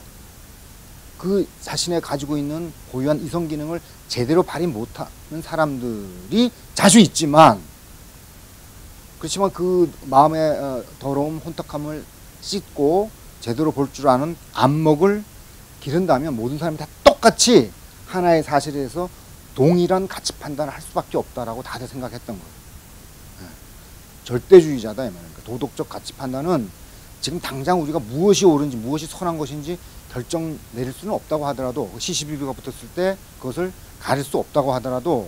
그 자신의 가지고 있는 고유한 이성 기능을 제대로 발휘 못하는 사람들이 자주 있지만, 그렇지만 그 마음의 더러움, 혼탁함을 씻고 제대로 볼 줄 아는 안목을 기른다면 모든 사람이 다 똑같이 하나의 사실에 대해서 동일한 가치 판단을 할 수밖에 없다라고 다들 생각했던 거예요. 네. 절대주의자다 이 말입니다. 도덕적 가치 판단은 지금 당장 우리가 무엇이 옳은지 무엇이 선한 것인지 결정 내릴 수는 없다고 하더라도, 시시비비가 붙었을 때 그것을 가릴 수 없다고 하더라도,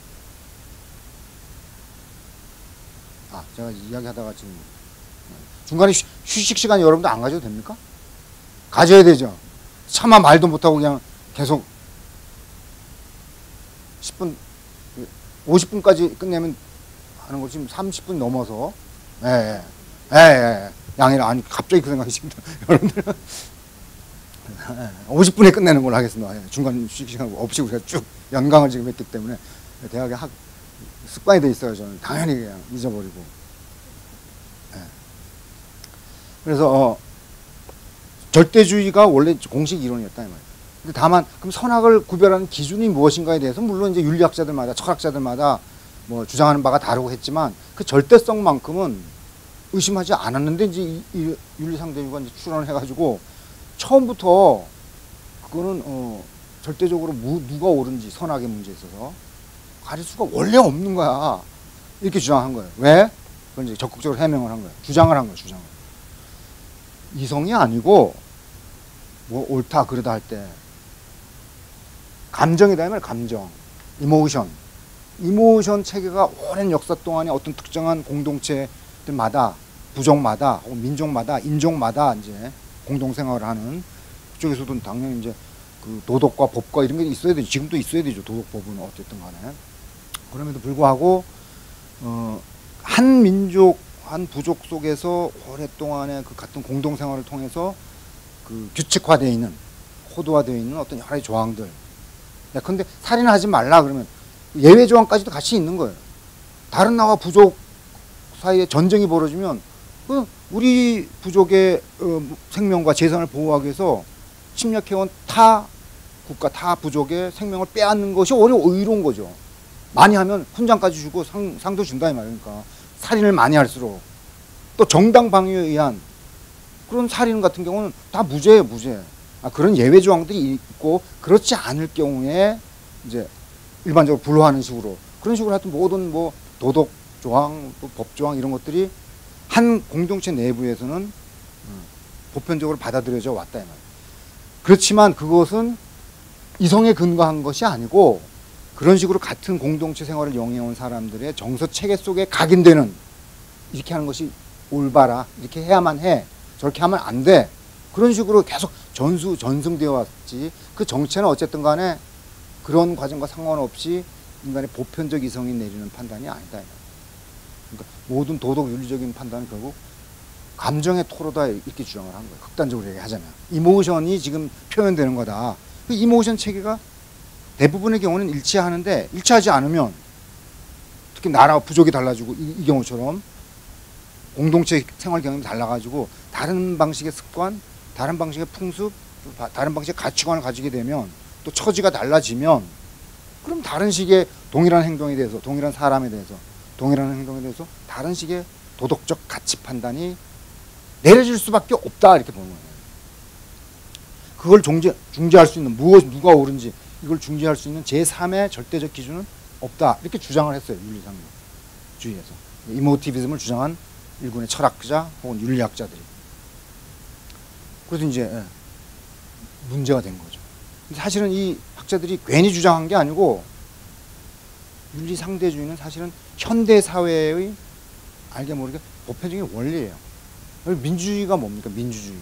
아 제가 이야기하다가 지금 중간에 휴, 휴식 시간 여러분도 안 가져도 됩니까? 가져야 되죠. 차마 말도 못하고 그냥 계속 십 분, 오십 분까지 끝내면 하는 거 지금 삼십 분 넘어서, 예, 예, 예, 예. 양해를, 아니, 갑자기 그 생각이 지금, 여러분들은 오십 분에 끝내는 걸로 하겠습니다. 중간 휴식 시간 없이 우리가 쭉 연강을 지금 했기 때문에 대학에 학, 습관이 돼 있어요. 저는 당연히 그냥 잊어버리고. 예. 그래서, 어, 절대주의가 원래 공식 이론이었다 이 말이에요. 근데 다만 그럼 선악을 구별하는 기준이 무엇인가에 대해서 물론 이제 윤리학자들마다, 철학자들마다 뭐 주장하는 바가 다르고 했지만, 그 절대성만큼은 의심하지 않았는데 이제 이, 이 윤리상대주의가 이제 출현을 해가지고 처음부터 그거는 어, 절대적으로 무, 누가 옳은지 선악의 문제에 있어서 가릴 수가 원래 없는 거야, 이렇게 주장한 거예요. 왜? 그건 이제 적극적으로 해명을 한 거예요. 주장을 한 거예요. 주장을. 이성이 아니고 뭐 옳다 그러다 할 때 감정이다 하면 감정, 이모션, 이모션 체계가 오랜 역사 동안에 어떤 특정한 공동체들마다, 부족마다, 혹은 민족마다, 인종마다 이제 공동생활을 하는, 그쪽에서도 당연히 이제 그 도덕과 법과 이런 게 있어야 되죠. 지금도 있어야 되죠. 도덕법은 어쨌든 간에. 그럼에도 불구하고 어, 한 민족, 한 부족 속에서 오랫동안의 그 같은 공동생활을 통해서 그 규칙화되어 있는, 코드화되어 있는 어떤 여러 가지 조항들. 야, 근데 살인을 하지 말라 그러면 예외 조항까지도 같이 있는 거예요. 다른 나라 부족 사이에 전쟁이 벌어지면 그 우리 부족의 어, 생명과 재산을 보호하기 위해서 침략해온 타 국가, 타 부족의 생명을 빼앗는 것이 오히려 의로운 거죠. 많이 하면 훈장까지 주고 상, 상도 준다 이 말이니까. 살인을 많이 할수록. 또 정당 방위에 의한 그런 살인 같은 경우는 다 무죄예요, 무죄. 아, 그런 예외 조항들이 있고, 그렇지 않을 경우에 이제 일반적으로 불허하는 식으로, 그런 식으로 하여튼 모든 뭐 도덕 조항, 또 법 조항 이런 것들이 한 공동체 내부에서는 보편적으로 받아들여져 왔다 이 말이에요. 그렇지만 그것은 이성에 근거한 것이 아니고, 그런 식으로 같은 공동체 생활을 영위해온 사람들의 정서 체계 속에 각인되는, 이렇게 하는 것이 올바라, 이렇게 해야만 해, 저렇게 하면 안 돼, 그런 식으로 계속 전수 전승되어 왔지. 그 정체는 어쨌든 간에 그런 과정과 상관없이 인간의 보편적 이성이 내리는 판단이 아니다. 그러니까 모든 도덕 윤리적인 판단은 결국 감정의 토로다 이렇게 주장을 한 거예요. 극단적으로 얘기하자면 이모션이 지금 표현되는 거다. 그 이모션 체계가 대부분의 경우는 일치하는데 일치하지 않으면 특히 나라 부족이 달라지고 이, 이 경우처럼 공동체 생활 경험이 달라가지고 다른 방식의 습관, 다른 방식의 풍습, 다른 방식의 가치관을 가지게 되면 또 처지가 달라지면 그럼 다른 식의 동일한 행동에 대해서, 동일한 사람에 대해서, 동일한 행동에 대해서 다른 식의 도덕적 가치 판단이 내려질 수밖에 없다 이렇게 보는 거예요. 그걸 중재, 중재할 수 있는 무엇, 누가 옳은지 이걸 중재할 수 있는 제삼의 절대적 기준은 없다 이렇게 주장을 했어요. 윤리상주의에서 이모티비즘을 주장한 일군의 철학자 혹은 윤리학자들이. 그래서 이제 문제가 된 거죠. 사실은 이 학자들이 괜히 주장한 게 아니고 윤리상대주의는 사실은 현대 사회의 알게 모르게 보편적인 원리예요. 민주주의가 뭡니까? 민주주의.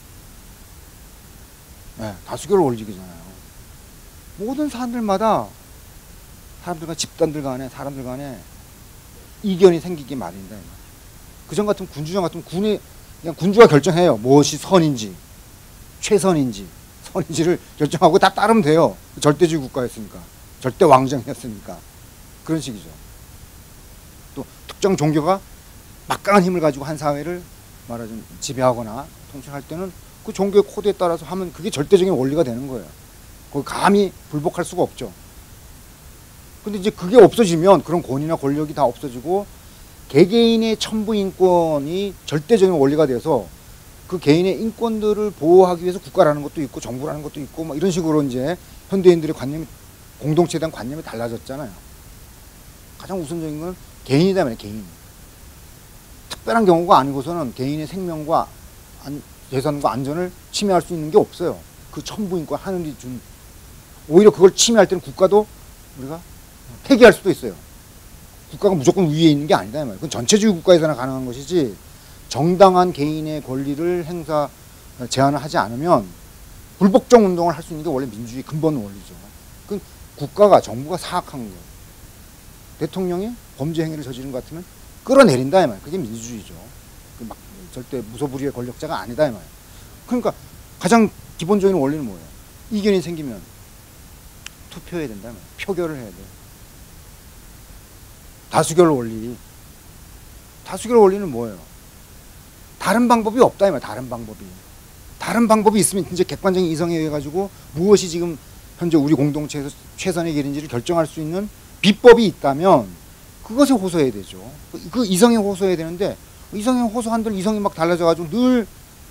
네, 다수결 원리잖아요. 모든 사람들마다 사람들 간 집단들 간에 사람들 간에 이견이 생기기 마련이다. 그전 같은 군주정 같은 군이 그냥 군주가 결정해요. 무엇이 선인지 최선인지 선인지를 결정하고 다 따르면 돼요. 절대주의 국가였으니까 절대 왕정이었으니까 그런 식이죠. 또 특정 종교가 막강한 힘을 가지고 한 사회를 말하자면 지배하거나 통치할 때는 그 종교의 코드에 따라서 하면 그게 절대적인 원리가 되는 거예요. 거기 감히 불복할 수가 없죠. 근데 이제 그게 없어지면 그런 권위나 권력이 다 없어지고 개개인의 천부 인권이 절대적인 원리가 돼서 그 개인의 인권들을 보호하기 위해서 국가라는 것도 있고 정부라는 것도 있고 뭐 이런 식으로 이제 현대인들의 관념이 공동체에 대한 관념이 달라졌잖아요. 가장 우선적인 건 개인이다 말이에요. 개인. 특별한 경우가 아니고서는 개인의 생명과 안, 재산과 안전을 침해할 수 있는 게 없어요. 그 천부 인권 하늘이 준 오히려 그걸 침해할 때는 국가도 우리가 폐기할 수도 있어요. 국가가 무조건 위에 있는 게 아니다 이 말이에요. 그건 전체주의 국가에서나 가능한 것이지 정당한 개인의 권리를 행사 제한을 하지 않으면 불복종 운동을 할 수 있는 게 원래 민주주의 근본 원리죠. 그 국가가 정부가 사악한 거예요. 대통령이 범죄 행위를 저지른 것 같으면 끌어내린다 이 말이에요. 그게 민주주의죠. 막 절대 무소불위의 권력자가 아니다 이 말이에요. 그러니까 가장 기본적인 원리는 뭐예요? 이견이 생기면 투표해야 된다 이 말이에요. 표결을 해야 돼요. 다수결 원리. 다수결 원리는 뭐예요? 다른 방법이 없다 이 말이에요. 다른 방법이. 다른 방법이 있으면 이제 객관적인 이성에 의해 가지고 무엇이 지금 현재 우리 공동체에서 최선의 길인지를 결정할 수 있는 비법이 있다면 그것에 호소해야 되죠. 그 이성에 호소해야 되는데 이성에 호소한들 이성이 막 달라져 가지고 늘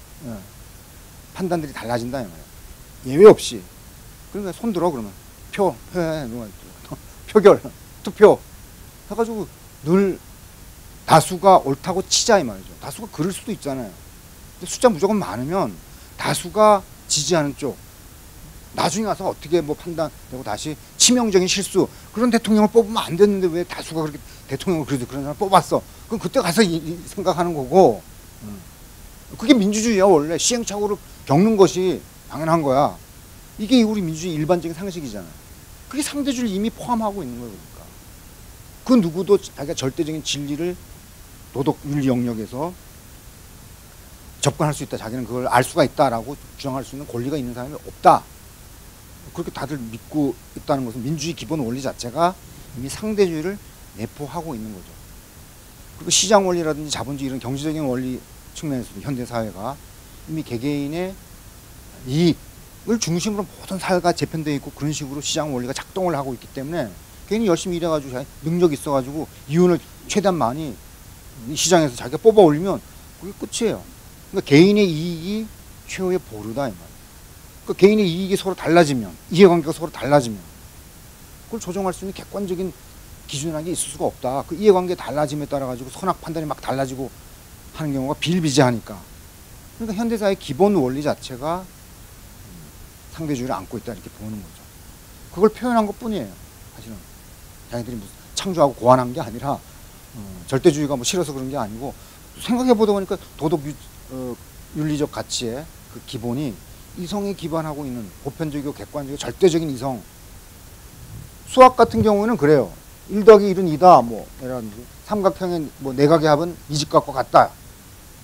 판단들이 달라진다 이 말이에요. 예외 없이. 그러니까 손 들어 그러면 표, 표해, 표결, 투표 해가지고 늘 다수가 옳다고 치자 이 말이죠. 다수가 그럴 수도 있잖아요. 근데 숫자 무조건 많으면 다수가 지지하는 쪽 나중에 와서 어떻게 뭐 판단되고 다시 치명적인 실수 그런 대통령을 뽑으면 안 됐는데 왜 다수가 그렇게 대통령을 그래도 그런 사람 뽑았어. 그럼 그때 가서 이, 이 생각하는 거고 그게 민주주의야. 원래 시행착오를 겪는 것이 당연한 거야. 이게 우리 민주주의 일반적인 상식이잖아요. 그게 상대주의를 이미 포함하고 있는 거예요. 그러니까 그 누구도 자기가 절대적인 진리를 도덕 윤리 영역에서 접근할 수 있다. 자기는 그걸 알 수가 있다라고 주장할 수 있는 권리가 있는 사람이 없다. 그렇게 다들 믿고 있다는 것은 민주주의 기본 원리 자체가 이미 상대주의를 내포하고 있는 거죠. 그리고 시장 원리라든지 자본주의 이런 경제적인 원리 측면에서도 현대 사회가 이미 개개인의 이익을 중심으로 모든 사회가 재편되어 있고 그런 식으로 시장 원리가 작동을 하고 있기 때문에 개인이 열심히 일해가지고 능력이 있어가지고 이윤을 최대한 많이 시장에서 자기가 뽑아 올리면 그게 끝이에요. 그러니까 개인의 이익이 최후의 보루다 이 말이에요. 그 개인의 이익이 서로 달라지면 이해관계가 서로 달라지면 그걸 조정할 수 있는 객관적인 기준이라는 게 있을 수가 없다. 그 이해관계 달라짐에 따라 가지고 선악 판단이 막 달라지고 하는 경우가 비일비재하니까. 그러니까 현대사의 기본 원리 자체가 상대주의를 안고 있다 이렇게 보는 거죠. 그걸 표현한 것 뿐이에요. 사실은 자기들이 무슨 창조하고 고안한 게 아니라 어, 절대주의가 뭐 싫어서 그런 게 아니고 생각해 보다 보니까 도덕 유, 어, 윤리적 가치의 그 기본이 이성에 기반하고 있는 보편적이고 객관적이고 절대적인 이성. 수학 같은 경우에는 그래요. 일 더하기 일은 이다. 뭐 삼각형의 뭐 내각의 합은 이직각과 같다.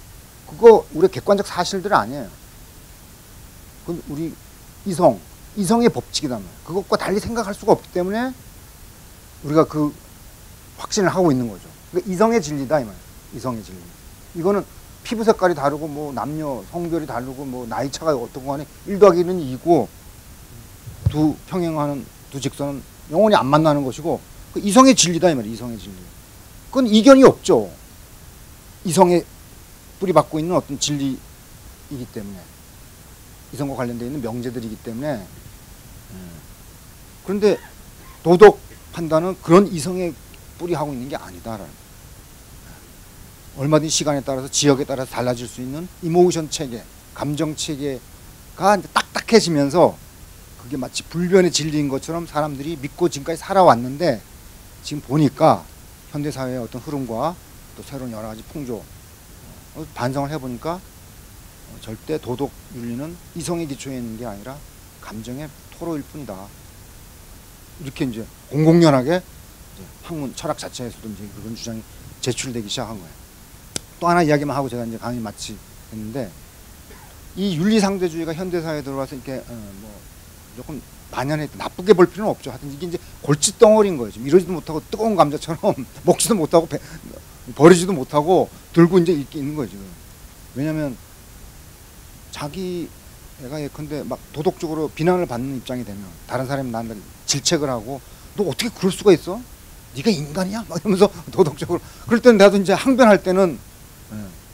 그거 우리 객관적 사실들 아니에요. 그건 우리 이성, 이성의 법칙이단 말이에요. 그것과 달리 생각할 수가 없기 때문에 우리가 그 확신을 하고 있는 거죠. 그러니까 이성의 진리다 이 말이에요. 이성의 진리. 이거는 피부 색깔이 다르고 뭐 남녀 성별이 다르고 뭐 나이 차가 어떤 거 간에 일 더하기 일은 이고 두 평행하는 두 직선은 영원히 안 만나는 것이고 그 이성의 진리다 이 말이에요. 이성의 진리. 그건 이견이 없죠. 이성의 뿌리박고 있는 어떤 진리이기 때문에 이성과 관련되어 있는 명제들이기 때문에 그런데 도덕 판단은 그런 이성의 뿌리하고 있는 게 아니다라는 얼마든지 시간에 따라서 지역에 따라서 달라질 수 있는 이모션 체계, 감정 체계가 이제 딱딱해지면서 그게 마치 불변의 진리인 것처럼 사람들이 믿고 지금까지 살아왔는데 지금 보니까 현대사회의 어떤 흐름과 또 새로운 여러 가지 풍조 반성을 해보니까 절대 도덕 윤리는 이성의 기초에 있는 게 아니라 감정의 토로일 뿐이다. 이렇게 이제 공공연하게 이제 학문 철학 자체에서도 이제 그런 주장이 제출되기 시작한 거예요. 또 하나 이야기만 하고 제가 이제 강의 마치겠는데 이 윤리상대주의가 현대사회에 들어와서 이렇게 어 뭐 조금 만연해 나쁘게 볼 필요는 없죠. 하여튼 이게 이제 골칫덩어리인 거예요. 지금 이러지도 못하고 뜨거운 감자처럼 먹지도 못하고 배, 버리지도 못하고 들고 이제 이렇게 있는 거예요. 지금. 왜냐하면 자기 애가 예컨대 막 도덕적으로 비난을 받는 입장이 되면 다른 사람이 나한테 질책을 하고 너 어떻게 그럴 수가 있어? 네가 인간이야? 막 이러면서 도덕적으로 그럴 때는 나도 이제 항변할 때는 예.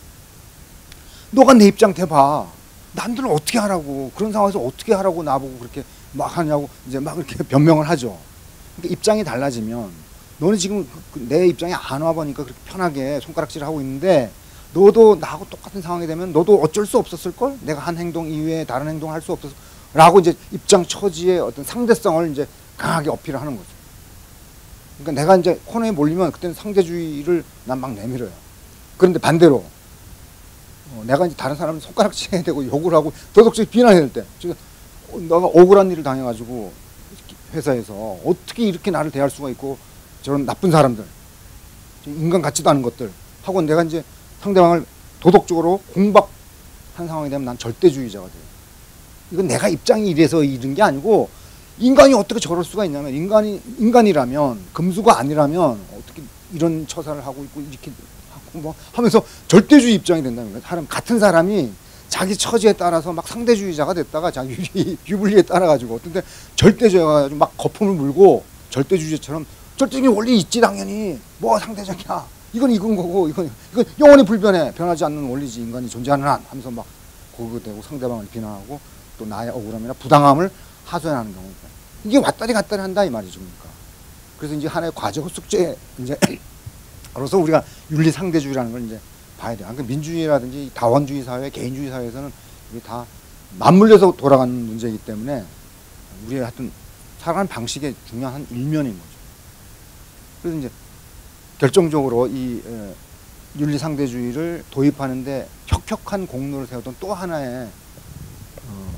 너가 내 입장 대봐. 남들은 어떻게 하라고 그런 상황에서 어떻게 하라고 나보고 그렇게 막 하냐고 이제 막 이렇게 변명을 하죠. 그러니까 입장이 달라지면 너는 지금 내 입장에 안 와보니까 그렇게 편하게 손가락질을 하고 있는데 너도 나하고 똑같은 상황이 되면 너도 어쩔 수 없었을걸? 내가 한 행동 이외에 다른 행동을 할 수 없었을 라고 이제 입장 처지의 어떤 상대성을 이제 강하게 어필을 하는 거죠. 그러니까 내가 이제 코너에 몰리면 그때는 상대주의를 난 막 내밀어요. 그런데 반대로 어, 내가 이제 다른 사람을 손가락질해야 되고 욕을 하고 도덕적인 비난해야 될 때 지금 너가 억울한 일을 당해가지고 회사에서 어떻게 이렇게 나를 대할 수가 있고 저런 나쁜 사람들 인간 같지도 않은 것들 하고 내가 이제 상대방을 도덕적으로 공박한 상황이 되면 난 절대주의자가 돼요. 이건 내가 입장이 이래서 이런 게 아니고 인간이 어떻게 저럴 수가 있냐면 인간이 인간이라면 금수가 아니라면 어떻게 이런 처사를 하고 있고 이렇게 하고 뭐 하면서 절대주의 입장이 된다는 거예요. 사람 같은 사람이 자기 처지에 따라서 막 상대주의자가 됐다가 자기 유불리에 따라 가지고 어떤데 절대주의가 가지고 막 거품을 물고 절대주의자처럼 절대적인 원리 있지 당연히 뭐 상대적이야 이건 이건 거고 이건 이건 영원히 불변해 변하지 않는 원리지 인간이 존재하는 한 하면서 막 고거되고 상대방을 비난하고 또 나의 억울함이나 부당함을 하소연하는 경우가 이게 왔다리 갔다리 한다 이 말이죠. 그러니까 그래서 이제 하나의 과제고 숙제 이제 그래서 우리가 윤리 상대주의라는 걸 이제 봐야 돼요. 그러니까 민주주의라든지 다원주의 사회, 개인주의 사회에서는 이게 다 맞물려서 돌아가는 문제이기 때문에 우리의 하여튼 살아가는 방식의 중요한 한 일면인 거죠. 그래서 이제 결정적으로 이 에, 윤리 상대주의를 도입하는데 혁혁한 공로를 세웠던 또 하나의 어,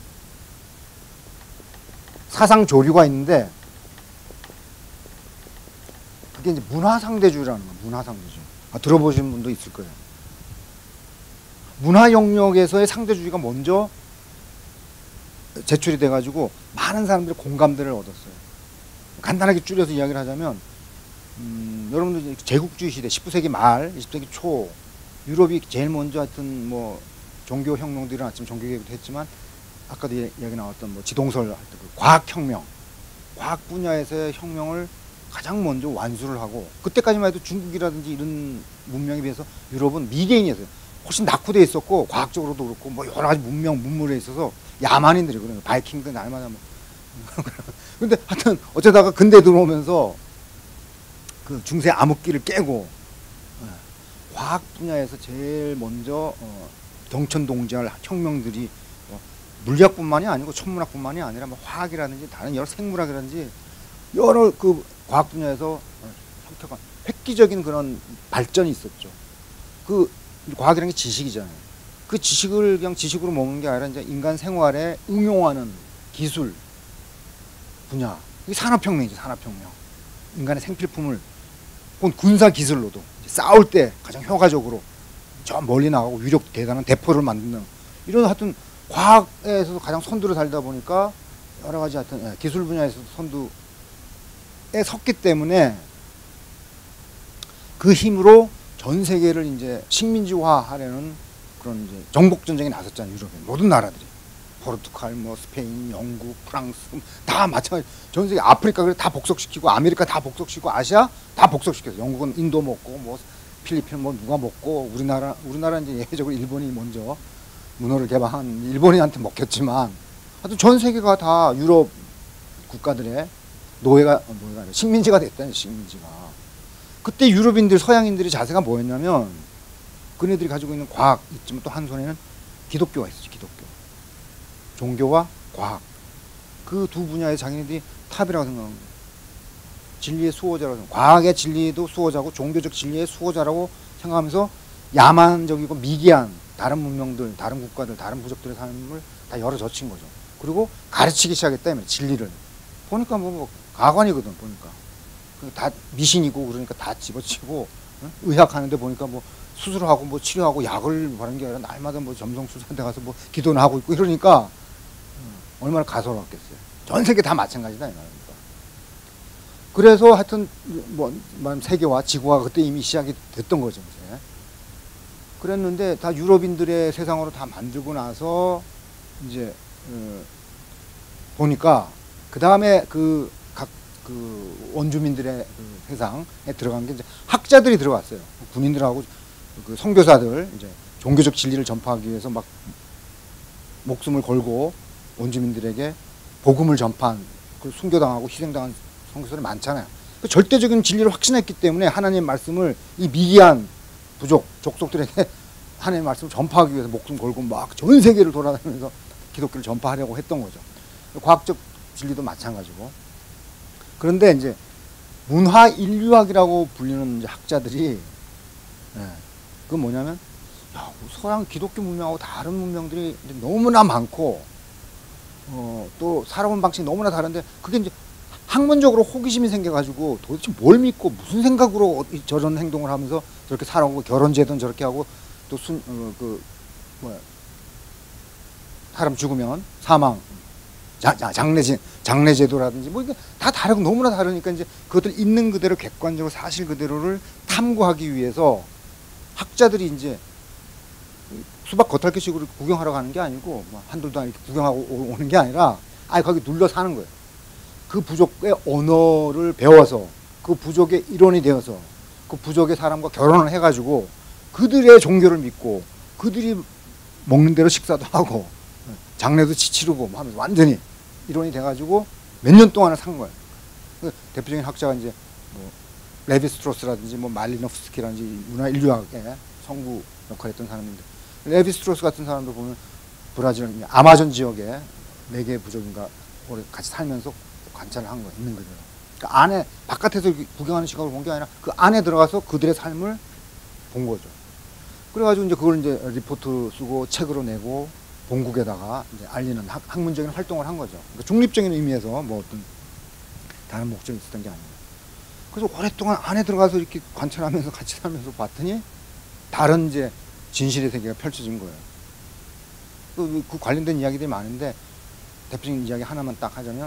사상 조류가 있는데 그게 이제 문화 상대주의라는 거예요. 문화 상대주의. 아, 들어보신 분도 있을 거예요. 문화 영역에서의 상대주의가 먼저 제출이 돼가지고 많은 사람들의 공감대를 얻었어요. 간단하게 줄여서 이야기를 하자면 음, 여러분들 제국주의 시대 십구 세기 말 이십 세기 초 유럽이 제일 먼저 하여튼 뭐 종교 혁명도 일어났지만 종교 개혁도 했지만 아까도 이야기 나왔던 뭐 지동설 할 때 그 과학혁명 과학 분야에서의 혁명을 가장 먼저 완수를 하고 그때까지만 해도 중국이라든지 이런 문명에 비해서 유럽은 미개인이었어요. 훨씬 낙후되어 있었고 과학적으로도 그렇고 뭐 여러 가지 문명 문물에 있어서 야만인들이 그래요. 바이킹들 날마다 뭐 근데 하여튼 어쩌다가 근대 들어오면서 그 중세 암흑기를 깨고 과학 분야에서 제일 먼저 어, 경천동지할 혁명들이 뭐 물리학뿐만이 아니고 천문학뿐만이 아니라 뭐 화학이라든지 다른 여러 생물학이라든지 여러 그 과학 분야에서 혁혁한 획기적인 그런 발전이 있었죠. 그 과학이라는 게 지식이잖아요. 그 지식을 그냥 지식으로 먹는 게 아니라 이제 인간 생활에 응용하는 기술 분야. 이게 산업혁명이죠. 산업혁명. 인간의 생필품을 혹은 군사 기술로도 싸울 때 가장 효과적으로 저 멀리 나가고 위력 대단한 대포를 만드는 이런 하여튼 과학에서도 가장 선두를 달다 보니까 여러 가지 하여튼 예, 기술 분야에서도 선두에 섰기 때문에 그 힘으로 전 세계를 이제 식민지화하려는 그런 이제 정복 전쟁에 나섰잖아요. 유럽의 모든 나라들이 포르투갈, 뭐 스페인, 영국, 프랑스 다 마찬가지. 전 세계 아프리카 다 복속시키고 아메리카 다 복속시키고 아시아 다 복속시켰어요. 영국은 인도 먹고 뭐 필리핀 뭐 누가 먹고 우리나라 우리나라 이제 예외적으로 일본이 먼저 문호를 개방한 일본인한테 먹혔지만 하여튼 전 세계가 다 유럽 국가들의 노예가 노예가 아니라 식민지가 됐다는 식민지가. 그때 유럽인들 서양인들의 자세가 뭐였냐면 그네들이 가지고 있는 과학 있지만 또 한 손에는 기독교가 있었죠. 기독교. 종교와 과학. 그 두 분야에 자기네들이 탑이라고 생각합니다. 진리의 수호자라고 생각합니다. 과학의 진리도 수호자고 종교적 진리의 수호자라고 생각하면서 야만적이고 미개한 다른 문명들, 다른 국가들, 다른 부족들의 삶을 다 열어젖힌 거죠. 그리고 가르치기 시작했다면 진리를. 보니까 뭐, 뭐 가관이거든 보니까. 다 미신이고 그러니까 다 집어치고 응? 의학하는데 보니까 뭐 수술하고 뭐 치료하고 약을 바르는 게 아니라 날마다 뭐 점성술사한테 가서 뭐 기도는 하고 있고 이러니까 얼마나 가소롭겠어요. 전 세계 다 마찬가지다 이 말입니다. 그래서 하여튼 뭐 세계화 지구화가 그때 이미 시작이 됐던 거죠. 이제. 그랬는데 다 유럽인들의 세상으로 다 만들고 나서 이제 어, 보니까 그 다음에 그 각 그 원주민들의 그 세상에 들어간 게 이제 학자들이 들어갔어요. 군인들하고 그 선교사들 이제 종교적 진리를 전파하기 위해서 막 목숨을 걸고 원주민들에게 복음을 전파한 그 순교당하고 희생당한 선교사들이 많잖아요. 그 절대적인 진리를 확신했기 때문에 하나님의 말씀을 이 미개한 부족 족속들에게 하나님의 말씀을 전파하기 위해서 목숨 걸고 막 전 세계를 돌아다니면서 기독교를 전파하려고 했던 거죠. 과학적 진리도 마찬가지고. 그런데 이제 문화 인류학이라고 불리는 이제 학자들이 예, 그건 뭐냐면 야, 서양 기독교 문명하고 다른 문명들이 너무나 많고 어, 또 살아온 방식이 너무나 다른데 그게 이제 학문적으로 호기심이 생겨가지고 도대체 뭘 믿고 무슨 생각으로 저런 행동을 하면서 저렇게 살아오고 결혼제도는 저렇게 하고 또 순, 어, 그, 뭐야, 사람 죽으면 사망, 자, 자, 장례제, 장례제도라든지 뭐 이게 다 다르고 너무나 다르니까 이제 그것들 있는 그대로 객관적으로 사실 그대로를 탐구하기 위해서 학자들이 이제 수박 겉핥기식으로 구경하러 가는 게 아니고 뭐 한둘도 이렇게 구경하고 오는 게 아니라 아예 거기 눌러 사는 거예요. 그 부족의 언어를 배워서 그 부족의 일원이 되어서 그 부족의 사람과 결혼을 해가지고 그들의 종교를 믿고 그들이 먹는 대로 식사도 하고 장례도 치르고 하면서 완전히 일원이 돼가지고 몇 년 동안을 산 거예요. 그 대표적인 학자가 이제 뭐 레비스트로스라든지 뭐 말리노프스키라든지 문화 인류학의 성부 역할을 했던 사람인데 레비스트로스 같은 사람도 보면 브라질 아마존 지역에 네 개의 부족인가 오래 같이 살면서 관찰을 한 거예요. 있는 그대로. 그러니까 안에 바깥에서 구경하는 시각을 본 게 아니라 그 안에 들어가서 그들의 삶을 본 거죠. 그래가지고 이제 그걸 이제 리포트 쓰고 책으로 내고 본국에다가 이제 알리는 학, 학문적인 활동을 한 거죠. 그러니까 중립적인 의미에서 뭐 어떤 다른 목적이 있었던 게 아니에요. 그래서 오랫동안 안에 들어가서 이렇게 관찰하면서 같이 살면서 봤더니 다른 이제 진실의 세계가 펼쳐진 거예요. 그, 그 관련된 이야기들이 많은데 대표적인 이야기 하나만 딱 하자면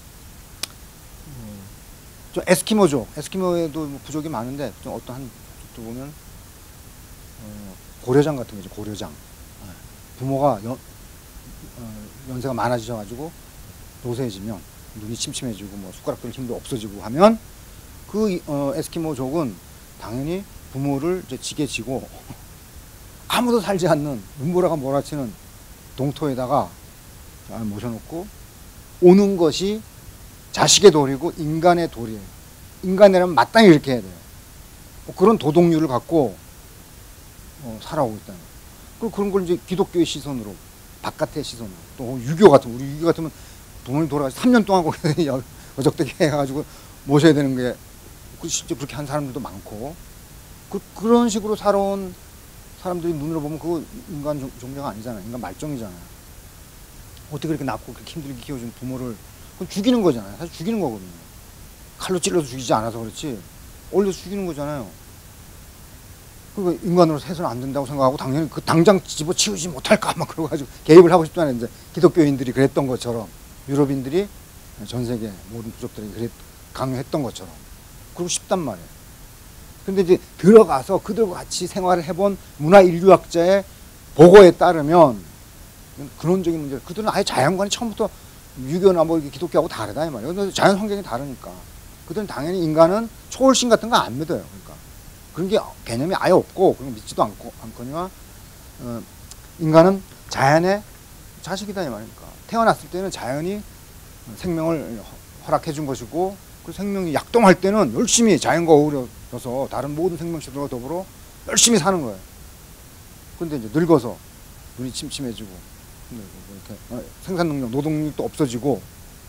음, 좀 에스키모족, 에스키모에도 뭐 부족이 많은데 좀 어떤 한 쪽도 보면 어, 고려장 같은 거죠. 고려장. 부모가 연, 어, 연세가 많아지셔가지고 노쇠해지면 눈이 침침해지고 뭐 숟가락 들 힘도 없어지고 하면 그 어, 에스키모족은 당연히 부모를 이제 지게 지고 아무도 살지 않는 눈보라가 몰아치는 동토에다가 모셔놓고 오는 것이 자식의 도리고 인간의 도리예요. 인간이라면 마땅히 이렇게 해야 돼요. 그런 도덕률을 갖고 어, 살아오고 있다는 거예요. 그리고 그런 걸 이제 기독교의 시선으로, 바깥의 시선으로, 또 유교 같은, 우리 유교 같으면 부모님 돌아가서 삼 년 동안 거기서 어적대게 해가지고 모셔야 되는 게, 실제 그렇게 한 사람들도 많고, 그, 그런 식으로 살아온 사람들이 눈으로 보면 그거 인간 종, 종자가 아니잖아요. 인간 말종이잖아요. 어떻게 그렇게 낳고 그렇게 힘들게 키워준 부모를, 그건 죽이는 거잖아요. 사실 죽이는 거거든요. 칼로 찔러서 죽이지 않아서 그렇지, 올려서 죽이는 거잖아요. 그 인간으로서 해서는 안 된다고 생각하고 당연히 그 당장 집어치우지 못할까 막 그러가지고 개입을 하고 싶지 않은 이제 기독교인들이 그랬던 것처럼 유럽인들이 전 세계 모든 부족들이 그랬 강요했던 것처럼 그러고 싶단 말이에요. 근데 이제 들어가서 그들과 같이 생활을 해본 문화 인류학자의 보고에 따르면 근원적인 문제, 그들은 아예 자연관이 처음부터 유교나 뭐 기독교하고 다르다 이 말이에요. 근데 자연 환경이 다르니까 그들은 당연히 인간은 초월신 같은 거 안 믿어요. 그러니까 그런 게 개념이 아예 없고 그런 거 믿지도 않고 않거니와 어, 인간은 자연의 자식이다 이 말이니까 태어났을 때는 자연이 생명을 허락해 준 것이고 그 생명이 약동할 때는 열심히 자연과 어우러져서 다른 모든 생명체들과 더불어 열심히 사는 거예요. 근데 이제 늙어서 눈이 침침해지고 이렇게 생산 능력, 노동 능력도 없어지고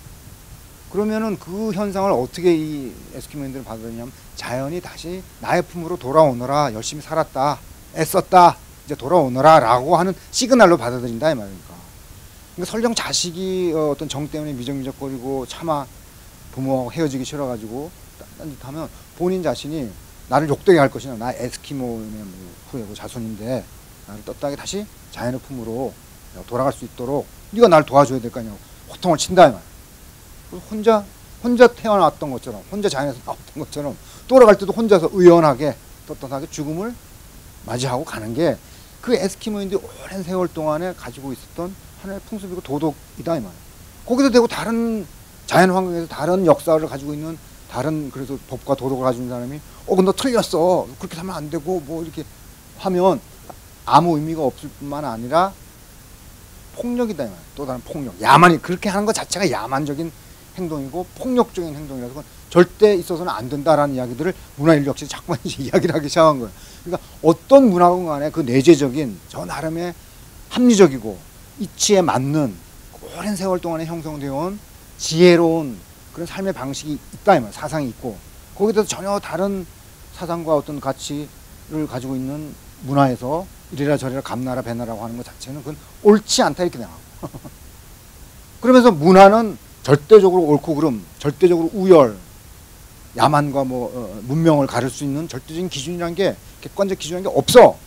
그러면은 그 현상을 어떻게 이 에스키모인들은 받아들이냐면 자연이 다시 나의 품으로 돌아오너라, 열심히 살았다, 애썼다, 이제 돌아오너라 라고 하는 시그널로 받아들인다 이 말입니까. 그러니까 설령 자식이 어떤 정 때문에 미적미적거리고 차마 부모하고 헤어지기 싫어가지고 딴짓하면 본인 자신이 나를 욕되게 할 것이냐, 나 에스키모의 후예고 자손인데 나를 떳떳하게 다시 자연의 품으로 돌아갈 수 있도록 네가 날 도와줘야 될 거 아니냐고 호통을 친다 이 말. 혼자 혼자 태어났던 것처럼 혼자 자연에서 나왔던 것처럼 돌아갈 때도 혼자서 의연하게 떳떳하게 죽음을 맞이하고 가는 게 그 에스키모인들이 오랜 세월 동안에 가지고 있었던 하나의 풍습이고 도덕이다 이 말이에요. 거기서 되고 다른 자연 환경에서 다른 역사를 가지고 있는 다른 그래서 법과 도덕을 가지고 있는 사람이 어 근데 너 틀렸어, 그렇게 하면 안 되고 뭐 이렇게 하면 아무 의미가 없을 뿐만 아니라 폭력이다 이 말이에요. 또 다른 폭력, 야만이 그렇게 하는 것 자체가 야만적인 행동이고 폭력적인 행동이라서 그건 절대 있어서는 안 된다라는 이야기들을 문화인류학자들이 자꾸만 이제 이야기를 하기 시작한 거예요. 그러니까 어떤 문화건 간에 그 내재적인 저 나름의 합리적이고 이치에 맞는 오랜 세월 동안에 형성되어 온 지혜로운 그런 삶의 방식이 있다 이 말이에요. 사상이 있고 거기서 전혀 다른 사상과 어떤 가치를 가지고 있는 문화에서 이래라 저래라 감나라 배나라고 하는 것 자체는 그건 옳지 않다 이렇게 생각하고 그러면서 문화는 절대적으로 옳고 그름, 절대적으로 우열, 야만과 뭐 어, 문명을 가를 수 있는 절대적인 기준이라는 게 객관적 기준이라는 게 없어.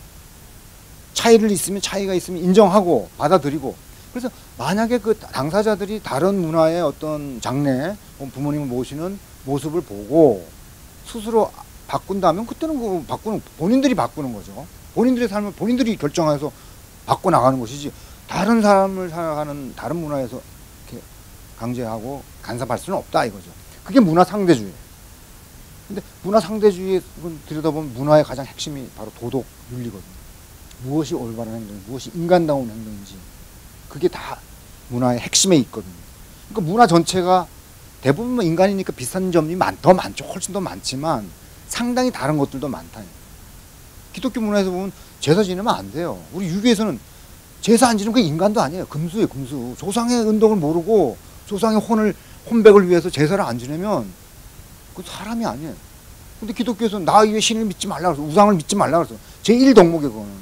차이를 있으면 차이가 있으면 인정하고 받아들이고. 그래서 만약에 그 당사자들이 다른 문화의 어떤 장래, 부모님을 모시는 모습을 보고 스스로 바꾼다면 그때는 그 바꾸는 본인들이 바꾸는 거죠. 본인들의 삶을 본인들이 결정해서 바꿔 나가는 것이지 다른 사람을 살아가는 다른 문화에서 이렇게 강제하고 간섭할 수는 없다 이거죠. 그게 문화 상대주의. 근데 문화 상대주의에 들여다보면 문화의 가장 핵심이 바로 도덕 윤리거든요. 무엇이 올바른 행동, 무엇이 인간다운 행동인지 그게 다 문화의 핵심에 있거든요. 그러니까 문화 전체가 대부분 인간이니까 비슷한 점이 많, 더 많죠. 훨씬 더 많지만 상당히 다른 것들도 많다. 기독교 문화에서 보면 제사 지내면 안 돼요. 우리 유교에서는 제사 안 지내면 그 인간도 아니에요. 금수예요, 금수. 조상의 은덕을 모르고 조상의 혼을 혼백을 위해서 제사를 안 지내면 그 사람이 아니에요. 근데 기독교에서는 나 이외 신을 믿지 말라 그랬어. 우상을 믿지 말라 그랬어. 제일 덕목이에요, 그거는.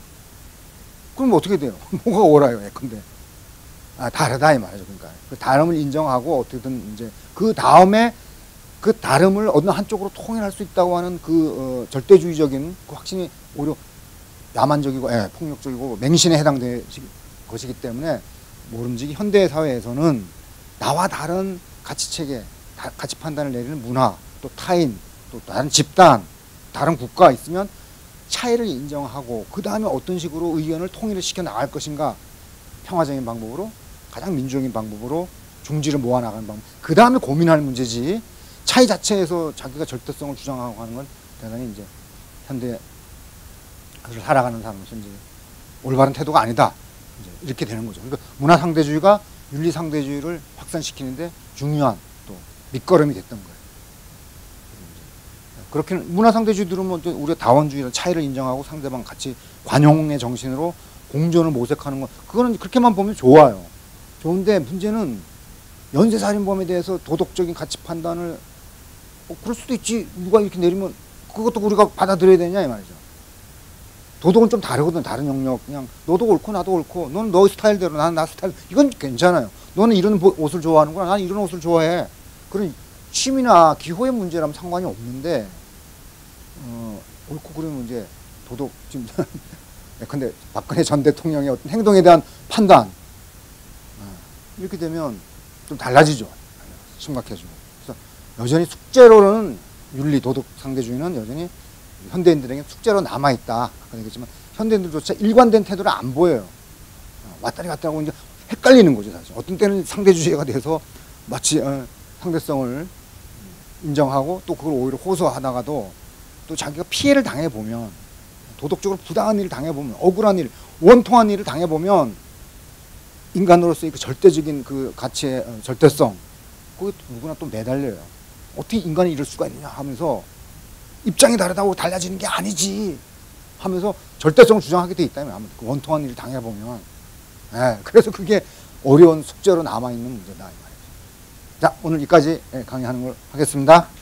그럼 어떻게 돼요? 뭐가 옳아요, 예컨대. 아, 다르다 이 말이죠. 그러니까 그 다름을 인정하고 어떻게든 이제 그 다음에 그 다름을 어느 한쪽으로 통일할 수 있다고 하는 그 어, 절대주의적인 그 확신이 오히려 야만적이고 예, 폭력적이고 맹신에 해당되는 것이기 때문에 모름지기 현대 사회에서는 나와 다른 가치체계, 다, 가치 판단을 내리는 문화, 또 타인, 또 다른 집단, 다른 국가가 있으면 차이를 인정하고 그 다음에 어떤 식으로 의견을 통일을 시켜 나갈 것인가 평화적인 방법으로 가장 민주적인 방법으로 중지를 모아나가는 방법 그 다음에 고민하는 문제지 차이 자체에서 자기가 절대성을 주장하고 하는 건 대단히 이제 현대 그를 살아가는 사람으로서 이제 올바른 태도가 아니다 이제 이렇게 되는 거죠. 그러니까 문화 상대주의가 윤리 상대주의를 확산시키는데 중요한 또 밑거름이 됐던 거예요. 그렇게 문화 상대주의 들으면 우리가 다원주의라 차이를 인정하고 상대방 같이 관용의 정신으로 공존을 모색하는 거 그거는 그렇게만 보면 좋아요. 좋은데 문제는 연쇄살인범에 대해서 도덕적인 가치 판단을 어, 그럴 수도 있지 누가 이렇게 내리면 그것도 우리가 받아들여야 되냐 이 말이죠. 도덕은 좀 다르거든. 다른 영역 그냥 너도 옳고 나도 옳고 너는 너 스타일대로 나는 나 스타일 이건 괜찮아요. 너는 이런 옷을 좋아하는구나 나는 이런 옷을 좋아해. 그런 취미나 기호의 문제라면 상관이 없는데 어, 옳고 그름은 이제 도덕 지금 근데 박근혜 전 대통령의 어떤 행동에 대한 판단 이렇게 되면 좀 달라지죠. 심각해지고. 그래서 여전히 숙제로는 윤리 도덕 상대주의는 여전히 현대인들에게 숙제로 남아있다. 아까 얘기했지만 현대인들조차 일관된 태도를 안 보여요. 왔다리 갔다 하고 이제 헷갈리는 거죠, 사실. 어떤 때는 상대주의가 돼서 마치 어, 상대성을 인정하고 또 그걸 오히려 호소하다가도 또 자기가 피해를 당해보면 도덕적으로 부당한 일을 당해보면 억울한 일, 원통한 일을 당해보면 인간으로서의 그 절대적인 그 가치의 어, 절대성 그게 누구나 또 매달려요. 어떻게 인간이 이럴 수가 있느냐 하면서 입장이 다르다고 달라지는 게 아니지 하면서 절대성을 주장하게 돼 있다면 아무튼 그 원통한 일을 당해보면 예, 그래서 그게 어려운 숙제로 남아있는 문제다 이 말이죠. 자, 오늘 여기까지 강의하는 걸 하겠습니다.